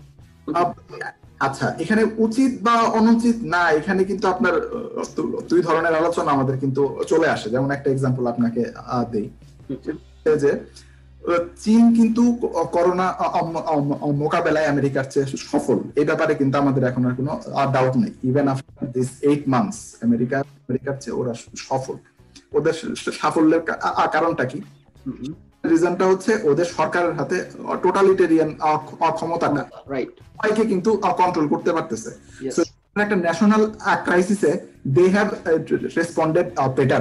[SPEAKER 1] আচ্ছা, এখানে উচিত বা অনুচিত না, এখানে কিন্তু আপনার দুই ধরনের আলোচনা আমাদের কিন্তু চলে আসে। যেমন একটা এক্সাম্পল আপনাকে দেই, যে চীন কিন্তু করোনা মোকাবেলায় আমেরিকার চেয়ে সফল, এই ব্যাপারে কিন্তু আমাদের এখন আর কোনো ডাউট নেই। Even after this eight months America আমেরিকার চেয়ে ওরা সফল। ওদের সাফল্যের কারণটা কি? রিজনটা হচ্ছে ওদের সরকারের হাতে টোটালিটেরিয়ান ক্ষমতাটা, রাইট, সবাইকে কিন্তু কন্ট্রোল করতে পারতেছে। সো একটা ন্যাশনাল ক্রাইসিসে দে হ্যাভ রেসপন্ডেড বেটার।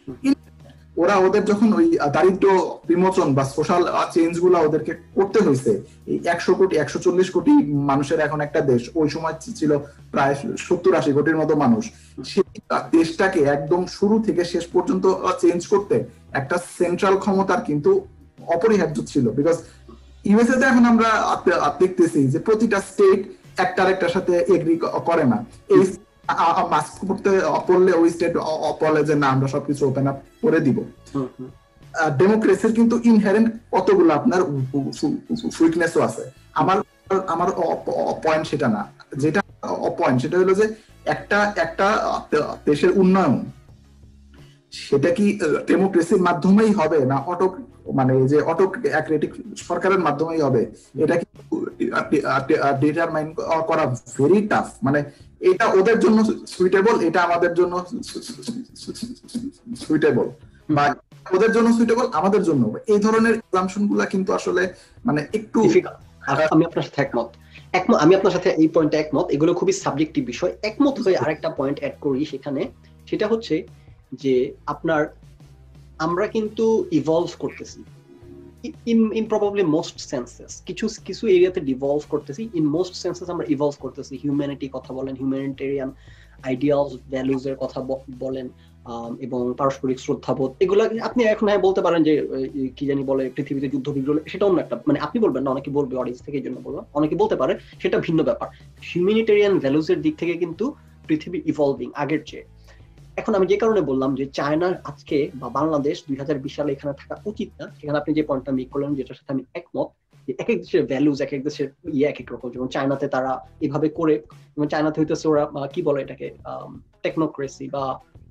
[SPEAKER 1] ওরা ওদের যখন ওই দারিদ্র বিমোচন বা সোশ্যাল চেঞ্জ গুলা ওদেরকে করতে হয়েছে, এই একশো কোটি একশো চল্লিশ কোটি মানুষের এখন একটা দেশ, ওই সময় ছিল প্রায় সত্তর আশি কোটির মতো মানুষ, সেই দেশটাকে একদম শুরু থেকে শেষ পর্যন্ত চেঞ্জ করতে একটা সেন্ট্রাল ক্ষমতার কিন্তু অপরিহার্য ছিল। বিকজ ইউএসএ তে এখন আমরা দেখতেছি যে প্রতিটা স্টেট একটার একটার সাথে এগ্রি করে না। এই মাস্ক পড়তে পড়লে ওই স্টেট বলে যে না, আমরা সবকিছু ওপেন আপ করে দিব। ডেমোক্রেসির কিন্তু ইনহেরেন্ট কতগুলো আপনার উইকনেসও আছে। আমার আমার পয়েন্ট সেটা না, যেটা পয়েন্ট সেটা হলো যে একটা একটা দেশের উন্নয়ন সেটা কি ডেমোক্রেসির মাধ্যমেই হবে না অটো মানে যে অটোক্রেটিক সরকারের মাধ্যমেই হবে, এটা কিন্তু ডিটারমাইন করা ভেরি টাফ। মানে এটা ওদের জন্য সুইটেবল, এটা আমাদের জন্য সুইটেবল, বা ওদের জন্য সুইটেবল, আমাদের জন্য। এই ধরনের অ্যাসাম্পশন গুলা কিন্তু আসলে মানে একটু,
[SPEAKER 2] আমি আপনার সাথে একমত একমত আমি আপনার সাথে এই পয়েন্টে একমত। এগুলো খুবই সাবজেক্টিভ বিষয়। একমত হয়ে আরেকটা পয়েন্ট অ্যাড করি সেখানে, সেটা হচ্ছে যে আপনার আমরা কিন্তু ইভলভ করতেছি, in in probably most senses কিছু কিছু এরিয়াতে ডিভলভ করতেছি, ইন মোস্ট সেন্সেস আমরা ইভলভ করতেছি। হিউম্যানিটি কথা বলেন, হিউম্যানিটেরিয়ান আইডিয়ালস ভ্যালুজ এর কথা বলেন, এবং পারস্পরিক শ্রদ্ধাবোধ, এগুলো আপনি এখন হ্যাঁ বলতে পারেন যে কি জানি বলে পৃথিবীতে যুদ্ধ বিগ্রহ, সেটা অন্য একটা, মানে আপনি বলবেন না, অনেকে বলবে অডিয়েন্স থেকে, এই জন্য বললাম, অনেকে বলতে পারে, সেটা ভিন্ন ব্যাপার। হিউম্যানিটেরিয়ান ভ্যালুজ এর দিক থেকে কিন্তু পৃথিবী ইভলভিং আগের চেয়ে। এখন আমি যে কারণে বললাম যে চায়নার আজকে বা বাংলাদেশ দুই হাজার বিশ সালে এখানে থাকা উচিত না, সেখানে আপনি যে পয়েন্টটা মেক করলেন যেটার সাথে আমি একমত, যে এক এক দেশের ভ্যালুজ এক এক দেশের ইয়ে এক এক রকম। যেমন চায়নাতে তারা এভাবে করে, যেমন চায়নাতে হইতেছে ওরা কি বলে এটাকে টেকনোক্রেসি বা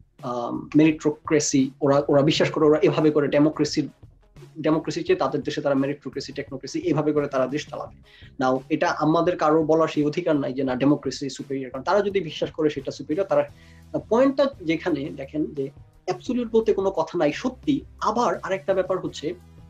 [SPEAKER 2] মেরিটোক্রেসি, ওরা ওরা বিশ্বাস করে, ওরা এভাবে করে ডেমোক্রেসির ডেমোক্রেসির চেয়ে তাদের দেশে তারা মেরিটোক্রেসি টেকনোক্রেসি এভাবে করে তারা দেশ চালাবে। নাও এটা আমাদের কারো বলার সেই অধিকার নাই যে না ডেমোক্রেসি সুপিরিয়র, কারণ তারা যদি বিশ্বাস করে সেটা সুপিরিয়র। তারা পয়েন্টটা যেখানে দেখেন যে অ্যাবসলিউট বলতে কোনো কথা নাই, সত্যি। আবার আরেকটা ব্যাপার হচ্ছে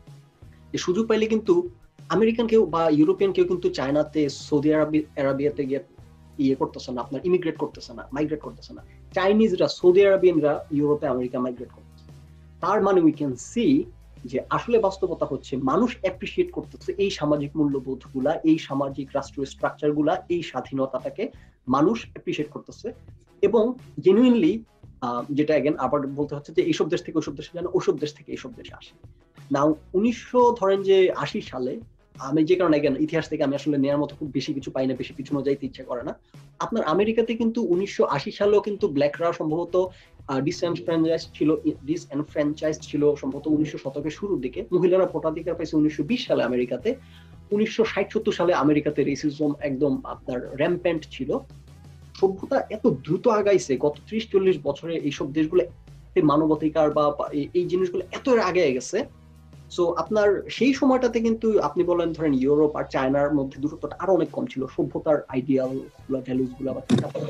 [SPEAKER 2] যে সুযোগ পাইলে কিন্তু আমেরিকান কেউ বা ইউরোপিয়ান কেউ কিন্তু চায়নাতে, সৌদি আরবি আরবিয়াতে গিয়ে ইয়ে করতেছে না, আপনার ইমিগ্রেট করতেছে না, মাইগ্রেট করতেছে না। চাইনিজরা, সৌদি আরবিয়ানরা ইউরোপে আমেরিকা মাইগ্রেট করতেছে। তার মানে উই ক্যান সি যে আসলে বাস্তবতা হচ্ছে মানুষ অ্যাপ্রিসিয়েট করতেছে এই সামাজিক মূল্যবোধ গুলা, এই সামাজিক রাষ্ট্রীয় স্ট্রাকচার গুলা, এই স্বাধীনতাটাকে মানুষ অ্যাপ্রিসিয়েট করতেছে। এবং জেনুইনলি যেটা এগেন আবার বলতে হচ্ছে যে এইসব দেশ থেকে ওইসব দেশে যেন, ওইসব দেশ থেকে এইসব দেশে আসে। নাও উনিশশো ধরেন যে আশি সালে, আমি যে কারণে এগেন ইতিহাস থেকে আমি আসলে নেওয়ার মতো খুব বেশি কিছু পাই না, বেশি পিছনে যাইতে ইচ্ছা করে না। আপনার আমেরিকাতে কিন্তু উনিশশো আশি সালেও কিন্তু ব্ল্যাকরা সম্ভবত ডিসএনফ্র্যাঞ্চাইজ ছিল, ডিসএনফ্র্যাঞ্চাইজ ছিল সম্ভবত উনিশশো শতকের শুরুর দিকে। মহিলারা ভোটাধিকার পাইছে উনিশশো বিশ সালে আমেরিকাতে। উনিশশো ষাট সত্তর সালে আমেরিকাতে রেসিজম একদম আপনার র্যাম্পেন্ট ছিল। সভ্যতা এত দ্রুত আগাইছে গত ত্রিশ চল্লিশ বছরে, এইসব দেশগুলো মানবাধিকার বা এই জিনিসগুলো এত আগে গেছে। সো আপনার সেই সময়টাতে কিন্তু আপনি বলেন ধরেন ইউরোপ আর চায়নার মধ্যে দূরত্বটা আরো অনেক কম ছিল, সভ্যতার আইডিয়াল গুলা, ভ্যালুস গুলা বা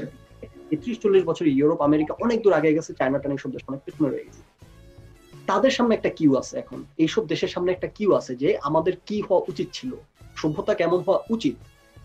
[SPEAKER 2] ত্রিশ চল্লিশ বছরে ইউরোপ আমেরিকা অনেক দূর আগে গেছে, চায়নাটা সব দেশ অনেক পিছনে রয়ে গেছে। তাদের সামনে একটা কিউ আছে, এখন এইসব দেশের সামনে একটা কিউ আছে যে আমাদের কি হওয়া উচিত ছিল, সভ্যতা কেমন হওয়া উচিত।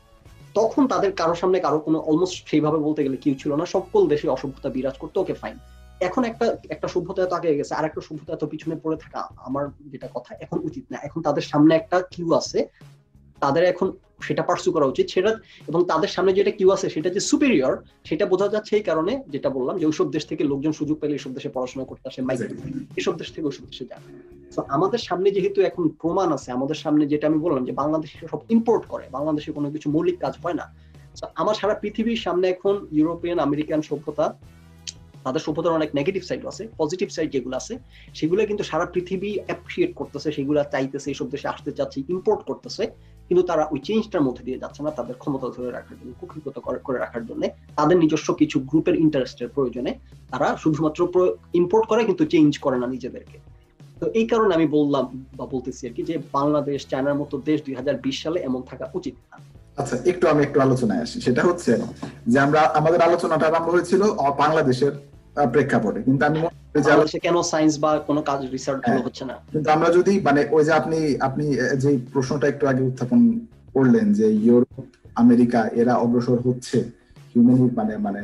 [SPEAKER 2] তখন তাদের কারোর সামনে কারো কোনো অলমোস্ট সেইভাবে বলতে গেলে কিউ ছিল না, সকল দেশে অসভ্যতা বিরাজ করতো, ওকে ফাইন। এখন একটা একটা সভ্যতা এত আগে গেছে, আর একটা সভ্যতা এত পিছনে পড়ে থাকা আমার যেটা কথা এখন উচিত না। এখন তাদের সামনে একটা কিউ আছে, তাদের এখন সেটা পার্সু করা উচিত সেটা, এবং তাদের সামনে যেটা কিউ আছে সেটা যে সুপিরিয়র সেটা বোঝা যাচ্ছে এই কারণে যেটা বললাম যে ওইসব দেশ থেকে লোকজন সুযোগ পেলে এইসব দেশে পড়াশোনা করতে আসে, মাইগ্রেট এসব দেশ থেকে ওইসব দেশে যায়। তো আমাদের সামনে যেহেতু এখন প্রমাণ আছে, আমাদের সামনে যেটা আমি বললাম যে বাংলাদেশ সব ইম্পোর্ট করে, বাংলাদেশে কোনো কিছু মৌলিক কাজ হয় না। আমার সারা পৃথিবীর সামনে এখন ইউরোপিয়ান আমেরিকান সভ্যতা, তাদের সভ্যতার অনেক নেগেটিভ সাইড আছে, পজিটিভ সাইড যেগুলো আছে সেগুলো কিন্তু সারা পৃথিবী অ্যাপ্রিশিয়েট করতেছে, সেগুলো চাইতেছে, এইসব দেশে আসতে চাচ্ছে, ইম্পোর্ট করতেছে, কিন্তু তারা ওই চেঞ্জটার মধ্যে দিয়ে যাচ্ছে না তাদের ক্ষমতা ধরে রাখার জন্য, কুক্ষিগত করে রাখার জন্য, তাদের নিজস্ব কিছু গ্রুপের ইন্টারেস্টের প্রয়োজনে তারা শুধুমাত্র ইম্পোর্ট করে কিন্তু চেঞ্জ করে না নিজেদেরকে। তো এই কারণে আমি বললাম বা বলতেছি আর কি যে বাংলাদেশ চায়নার মতো দেশ দুই হাজার বিশ সালে এমন থাকা উচিত না।
[SPEAKER 1] আচ্ছা, একটু আমি একটু আলোচনায় আসি। সেটা হচ্ছে যে আমরা আমাদের আলোচনাটা আরম্ভ হয়েছিল বাংলাদেশের প্রেক্ষাপটে, কিন্তু আমি
[SPEAKER 2] কেন সায়েন্স বা কোনো কাজ রিসার্চ গুলো হচ্ছে না,
[SPEAKER 1] কিন্তু আমরা যদি মানে ওই যে আপনি আপনি যে প্রশ্নটা একটু আগে উত্থাপন করলেন যে ইউরোপ আমেরিকা এরা অগ্রসর হচ্ছে হিউম্যান মানে মানে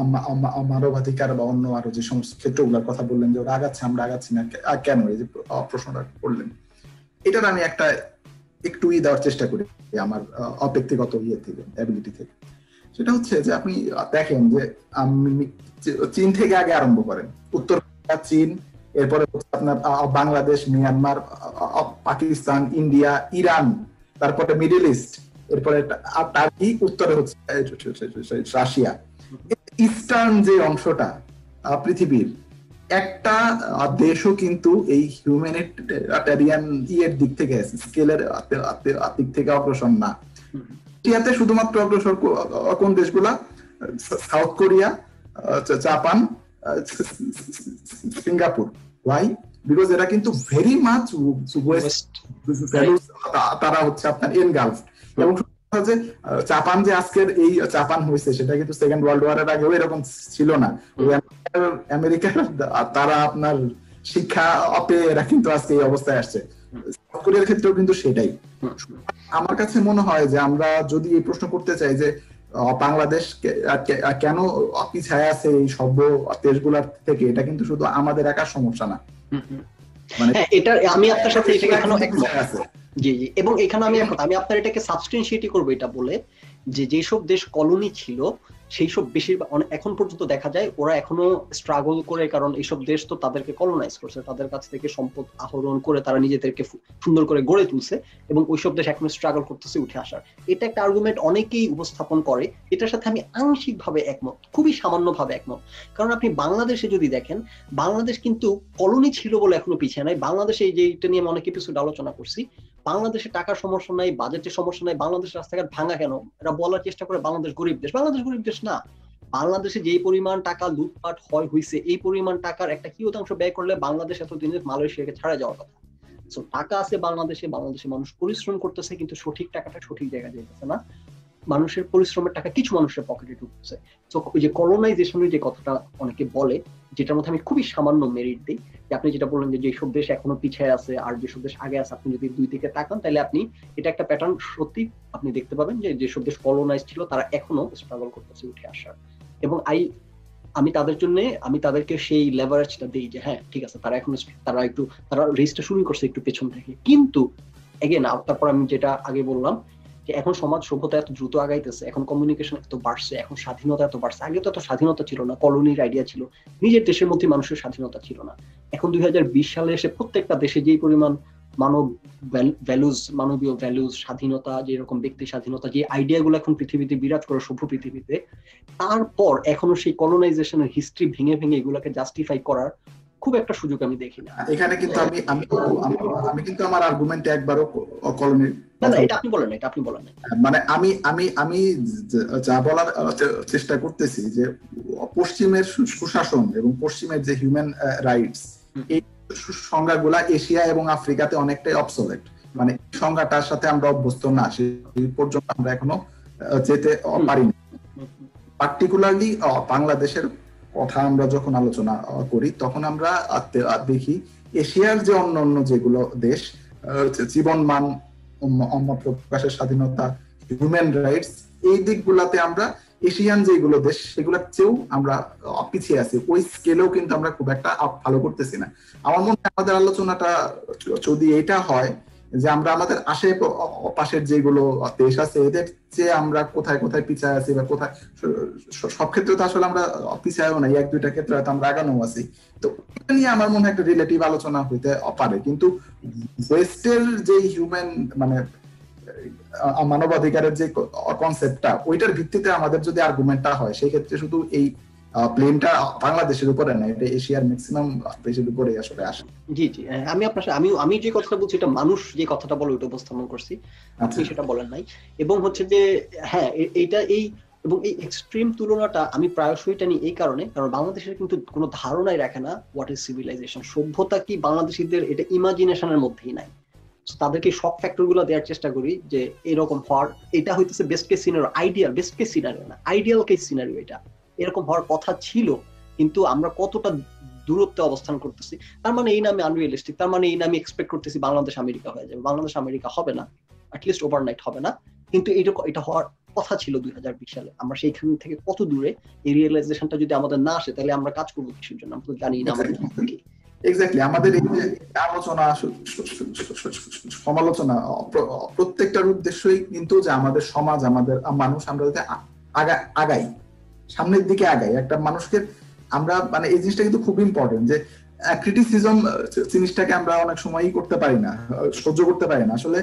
[SPEAKER 1] মানবাধিকার বা অন্য আরো যে সমস্ত ক্ষেত্রগুলোর কথা বললেন যে ওরা আগাচ্ছে আমরা আগাচ্ছি না কেন, এই যে প্রশ্নটা করলেন, এটার আমি একটা একটু ই দেওয়ার চেষ্টা করি আমার অব্যক্তিগত ইয়ে থেকে, অ্যাবিলিটি থেকে। সেটা হচ্ছে যে আপনি দেখেন যে চীন থেকে আগে আরম্ভ করেন, উত্তর কোরিয়া, চীন, এরপরে আপনার Bangladesh, Myanmar, Pakistan, India, Iran, তারপরে মিডল ইস্ট, এরপরে টার্কি, উত্তরে হচ্ছে রাশিয়া। ইস্টার্ন যে অংশটা পৃথিবীর একটা দেশও কিন্তু এই হিউম্যানিটেরিয়ান ইয়ের দিক থেকে স্কেলের দিক থেকে অগ্রসর না। এশিয়াতে শুধুমাত্র অগ্রসর কোন দেশগুলা? South Korea, Japan, Singapore. Why? Because এরা কিন্তু ভেরি মাচ ওয়েস্ট, তারা হচ্ছে আপনার এনগালফড। এবং যে জাপান যে আজকের এই জাপান হয়েছে সেটা কিন্তু সেকেন্ড ওয়ার্ল্ড ওয়ারের আগেও এরকম ছিল না। আমেরিকার তারা আপনার শিক্ষা পেয়ে এরা কিন্তু আজকে এই অবস্থায় আসছে। সাউথ কোরিয়ার ক্ষেত্রেও কিন্তু সেটাই। আমার কাছে মনে হয় যে আমরা যদি এই প্রশ্ন করতে চাই যে বাংলাদেশ কেন পিছায় আছে এই সভ্য দেশগুলোর থেকে, এটা কিন্তু শুধু আমাদের একার সমস্যা না। মানে
[SPEAKER 2] এটা আমি আপনার সাথে এটা এখনো একমত। জি জি, এবং এখানে আমি আমি আপনার এটাকে সাবস্টেন্সিয়েট করবো এটা বলে যে যেসব দেশ কলোনি ছিল সেই সব বেশিরভাগ এখন পর্যন্ত দেখা যায় ওরা এখনো স্ট্রাগল করে, কারণ এইসব দেশ তো তাদেরকে কলোনাইজ করছে, তাদের কাছ থেকে সম্পদ আহরণ করে তারা নিজেদেরকে সুন্দর করে গড়ে তুলছে, এবং ওইসব দেশ এখনো স্ট্রাগল করতেছে উঠে আসার। এটা একটা আর্গুমেন্ট অনেকেই উপস্থাপন করে, এটার সাথে আমি আংশিক ভাবে একমত, খুবই সামান্য ভাবে একমত। কারণ আপনি বাংলাদেশে যদি দেখেন, বাংলাদেশ কিন্তু কলোনি ছিল বলে এখনো পিছিয়ে নাই। বাংলাদেশে এই যে এটা নিয়ে আমি অনেক এপিসোড আলোচনা করছি, বাংলাদেশে টাকার সমস্যা নাই, বাজেটের সমস্যা নাই, বাংলাদেশ রাস্তাঘাট ভাঙা কেন, এরা বলার চেষ্টা করে বাংলাদেশ গরিব দেশ। বাংলাদেশ গরিব দেশ না। বাংলাদেশে যে পরিমাণ টাকা লুটপাট হয় হয়েছে, এই পরিমাণ টাকার একটা কি শতাংশ ব্যয় করলে বাংলাদেশ এতদিনে মালয়েশিয়াকে ছাড়া যাওয়ার কথা। সো টাকা আছে বাংলাদেশে, বাংলাদেশে মানুষ পরিশ্রম করতেছে, কিন্তু সঠিক টাকাটা সঠিক জায়গায় যাইতেছে না। মানুষের পরিশ্রমের টাকা কিছু মানুষের পকেটে ঢুকছে। তো ওই যে কলোনাইজেশনের যে কথাটা অনেকে বলে, যেটার মধ্যে আমি খুবই সামান্য মেরিট দিই, যে আপনি যেটা বললেন যে যেসব দেশ এখনো পিছিয়ে আছে আর যেসব দেশ আগে আছে, আপনি যদি দুই দিকে তাকান তাহলে আপনি এটা একটা প্যাটার্ন সত্যি আপনি দেখতে পাবেন যে যেসব দেশ কলোনাইজ ছিল তারা এখনো স্ট্রাগল করতেছে উঠে আসার। এবং আই আমি তাদের জন্য আমি তাদেরকে সেই লেভারেজটা দিই যে হ্যাঁ ঠিক আছে, তারা এখন তারা একটু তারা রেসটা শুরু করছে একটু পেছন থেকে। কিন্তু এগেন তারপর আমি যেটা আগে বললাম যে এখন সমাজ সভ্যতা এত দ্রুত আগাইতেছে, এখন কমিউনিকেশন এত বাড়ছে, এখন স্বাধীনতা এত বাড়ছে। আগে তো এত স্বাধীনতা ছিল না, কলোনির আইডিয়া ছিল, নিজের দেশের মধ্যে মানুষের স্বাধীনতা ছিল না। এখন দুই হাজার বিশ সালে এসে প্রত্যেকটা দেশে যেই পরিমাণ মানব ভ্যালুজ, মানবীয় ভ্যালুজ, স্বাধীনতা, যেরকম ব্যক্তি স্বাধীনতা, যে আইডিয়া গুলো এখন পৃথিবীতে বিরাজ করে সভ্য পৃথিবীতে, তারপর এখনো সেই কলোনাইজেশনের হিস্ট্রি ভেঙে ভেঙে এগুলোকে জাস্টিফাই করার খুব একটা সুযোগ আমি দেখি না।
[SPEAKER 1] এখানে কিন্তু আমি আমি আমি কিন্তু আমার আর্গুমেন্টে একবারও কলোনি
[SPEAKER 2] না না এটা আপনি বলেন না, এটা আপনি বলেন না।
[SPEAKER 1] মানে আমি আমি আমি যা বলার চেষ্টা করতেছি যে পশ্চিমের সুশাসন এবং পশ্চিমের যে হিউম্যান রাইটস, এই সংজ্ঞাগুলা এশিয়া এবং আফ্রিকাতে অনেকটাই অবসোলেট। মানে সংজ্ঞাটার সাথে আমরা অভ্যস্ত না, সেই পর্যন্ত আমরা এখনো যেতে পারিনি। পার্টিকুলারলি বাংলাদেশের কথা আমরা যখন আলোচনা করি তখন আমরা দেখি এশিয়ার যে অন্য অন্য যেগুলো দেশ, জীবন মান, মত প্রকাশের স্বাধীনতা, হিউম্যান রাইটস, এই দিকগুলাতে আমরা এশিয়ান যেগুলো দেশ সেগুলোর চেয়েও আমরা পিছিয়ে আছি। ওই স্কেলেও কিন্তু আমরা খুব একটা ভালো করতেছি না। আমার মনে হয় আমাদের আলোচনাটা যদি এটা হয় যে আমরা আমাদের আশেপাশের যেগুলো দেশ আছে এদের চেয়ে আমরা কোথায় কোথায় পিছিয়ে আছি, বা কোথায় সব ক্ষেত্রে তো আসলে আমরা পিছিয়েও নাই, এক দুইটা ক্ষেত্রে হয়তো আমরা আগানো আছি, তো এটা নিয়ে আমার মনে হয় একটা রিলেটিভ আলোচনা হইতে পারে। কিন্তু ওয়েস্টের যে হিউম্যান মানে মানবাধিকারের যে কনসেপ্টটা, ওইটার ভিত্তিতে আমাদের যদি আর্গুমেন্টটা হয়, সেই ক্ষেত্রে শুধু এই প্লেনটা বাংলাদেশের উপরে না, এটা এশিয়ার ম্যাক্সিমাম দেশের উপরে আসলে আসে।
[SPEAKER 2] জি জি, আমি আপনার আমি আমি যে কথাটা বলছি এটা মানুষ যে কথাটা বলে ওটা উপস্থাপন করছি, আপনি সেটা বলেন নাই। এবং হচ্ছে যে হ্যাঁ এইটা এই এবং এই এক্সট্রিম তুলনাটা আমি প্রায়শই টানি এই কারণে, কারণ বাংলাদেশের কিন্তু কোনো ধারণাই রাখে না হোয়াট ইজ সিভিলাইজেশন, সভ্যতা কি বাংলাদেশিদের এটা ইমাজিনেশনের মধ্যেই নাই। তাদেরকে সব ফ্যাক্টর গুলো দেওয়ার চেষ্টা করি যে এরকম হওয়ার, এটা হইতেছে best case scenario, ideal best case scenario না, আইডিয়াল কেস সিনারিও, এটা এরকম হওয়ার কথা ছিল, কিন্তু আমরা কতটা দূরত্বে অবস্থান করতেছি। তার মানে এই নামে আনরিয়ালিস্টিক, তার মানে এই নামে এক্সপেক্ট করতেছি বাংলাদেশ আমেরিকা হয়ে যাবে। বাংলাদেশ আমেরিকা হবে না, অ্যাটলিস্ট ওভারনাইট হবে না, কিন্তু এটা এটা হওয়ার কথা ছিল দুই হাজার বিশ সালে। আমরা সেইখান থেকে কত দূরে, এই রিয়েলাইজেশনটা যদি আমাদের না আসে তাহলে আমরা কাজ করবো কিসের জন্য, আমরা তো জানি না আমাদের কি।
[SPEAKER 1] এক্স্যাক্টলি, আমাদের এই যে আলোচনা সমালোচনা প্রত্যেকটার উদ্দেশ্যই কিন্তু যে আমাদের সমাজ, আমাদের মানুষ, আমরা যাতে আগাই, সামনের দিকে আগাই। একটা মানুষকে আমরা মানে এই জিনিসটা কিন্তু খুব ইম্পর্টেন্ট যে ক্রিটিসিজম জিনিসটাকে আমরা অনেক সময়ই করতে পারি না, সহ্য করতে পারি না। আসলে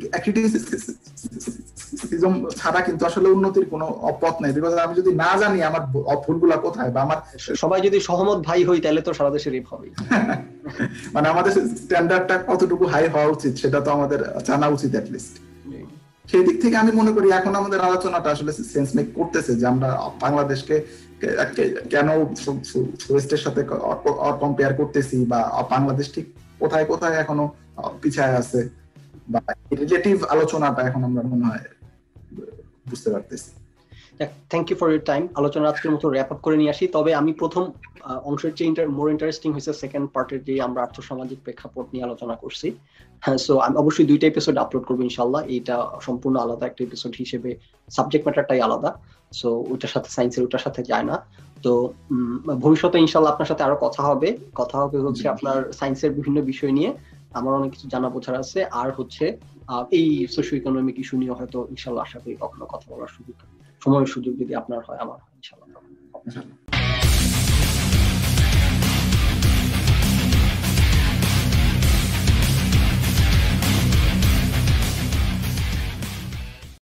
[SPEAKER 1] ক্রিটিসিজম ছাড়া কিন্তু আসলে উন্নতির কোনো পথ নাই। বিকজ আমি যদি না জানি আমার ভুলগুলা কোথায়, বা আমার
[SPEAKER 2] সবাই যদি সহমত ভাই হই তাহলে তো সারা দেশে রেপ হবে।
[SPEAKER 1] মানে আমাদের স্ট্যান্ডার্ডটা কতটুকু হাই হওয়া উচিত সেটা তো আমাদের জানা উচিত অ্যাটলিস্ট। সেই দিক থেকে আমি মনে করি এখন আমাদের আলোচনাটা আসলে সেন্স মেক করতেছে যে আমরা বাংলাদেশকে কেন ওয়েস্টের সাথে কম্পেয়ার করতেছি, বা বাংলাদেশ ঠিক কোথায় কোথায় এখনো পিছায় আছে, বা রিলেটিভ আলোচনাটা এখন আমরা মনে হয় বুঝতে পারতেছি।
[SPEAKER 2] Thank you for your time. আলোচনা আজকের মতো র্যাপ আপ করে নিয়ে আসি। তবে আমি প্রথম অংশের চেয়ে মোর ইন্টারেস্টিং হয়েছে সেকেন্ড পার্টের যে আমরা আর্থসামাজিক প্রেক্ষাপট নিয়ে আলোচনা করছি। হ্যাঁ, সো আমি অবশ্যই দুইটা এপিসোড আপলোড করবো ইনশাল্লাহ। এইটা সম্পূর্ণ আলাদা একটা এপিসোড হিসেবে, সাবজেক্ট ম্যাটারটাই আলাদা, সো ওইটার সাথে সায়েন্সের ওটার সাথে যায় না। তো ভবিষ্যতে ইনশাল্লাহ আপনার সাথে আরো কথা হবে কথা হবে হচ্ছে আপনার সায়েন্সের বিভিন্ন বিষয় নিয়ে। আমার অনেক কিছু জানা বোঝার আছে, আর হচ্ছে এই সোশিও ইকোনমিক ইস্যু নিয়ে হয়তো ইনশাল্লাহ আশা করি কখনো কথা বলার সুযোগ, সময়ের সুযোগ যদি আপনার হয় আমার হয় ইনশাল্লাহ।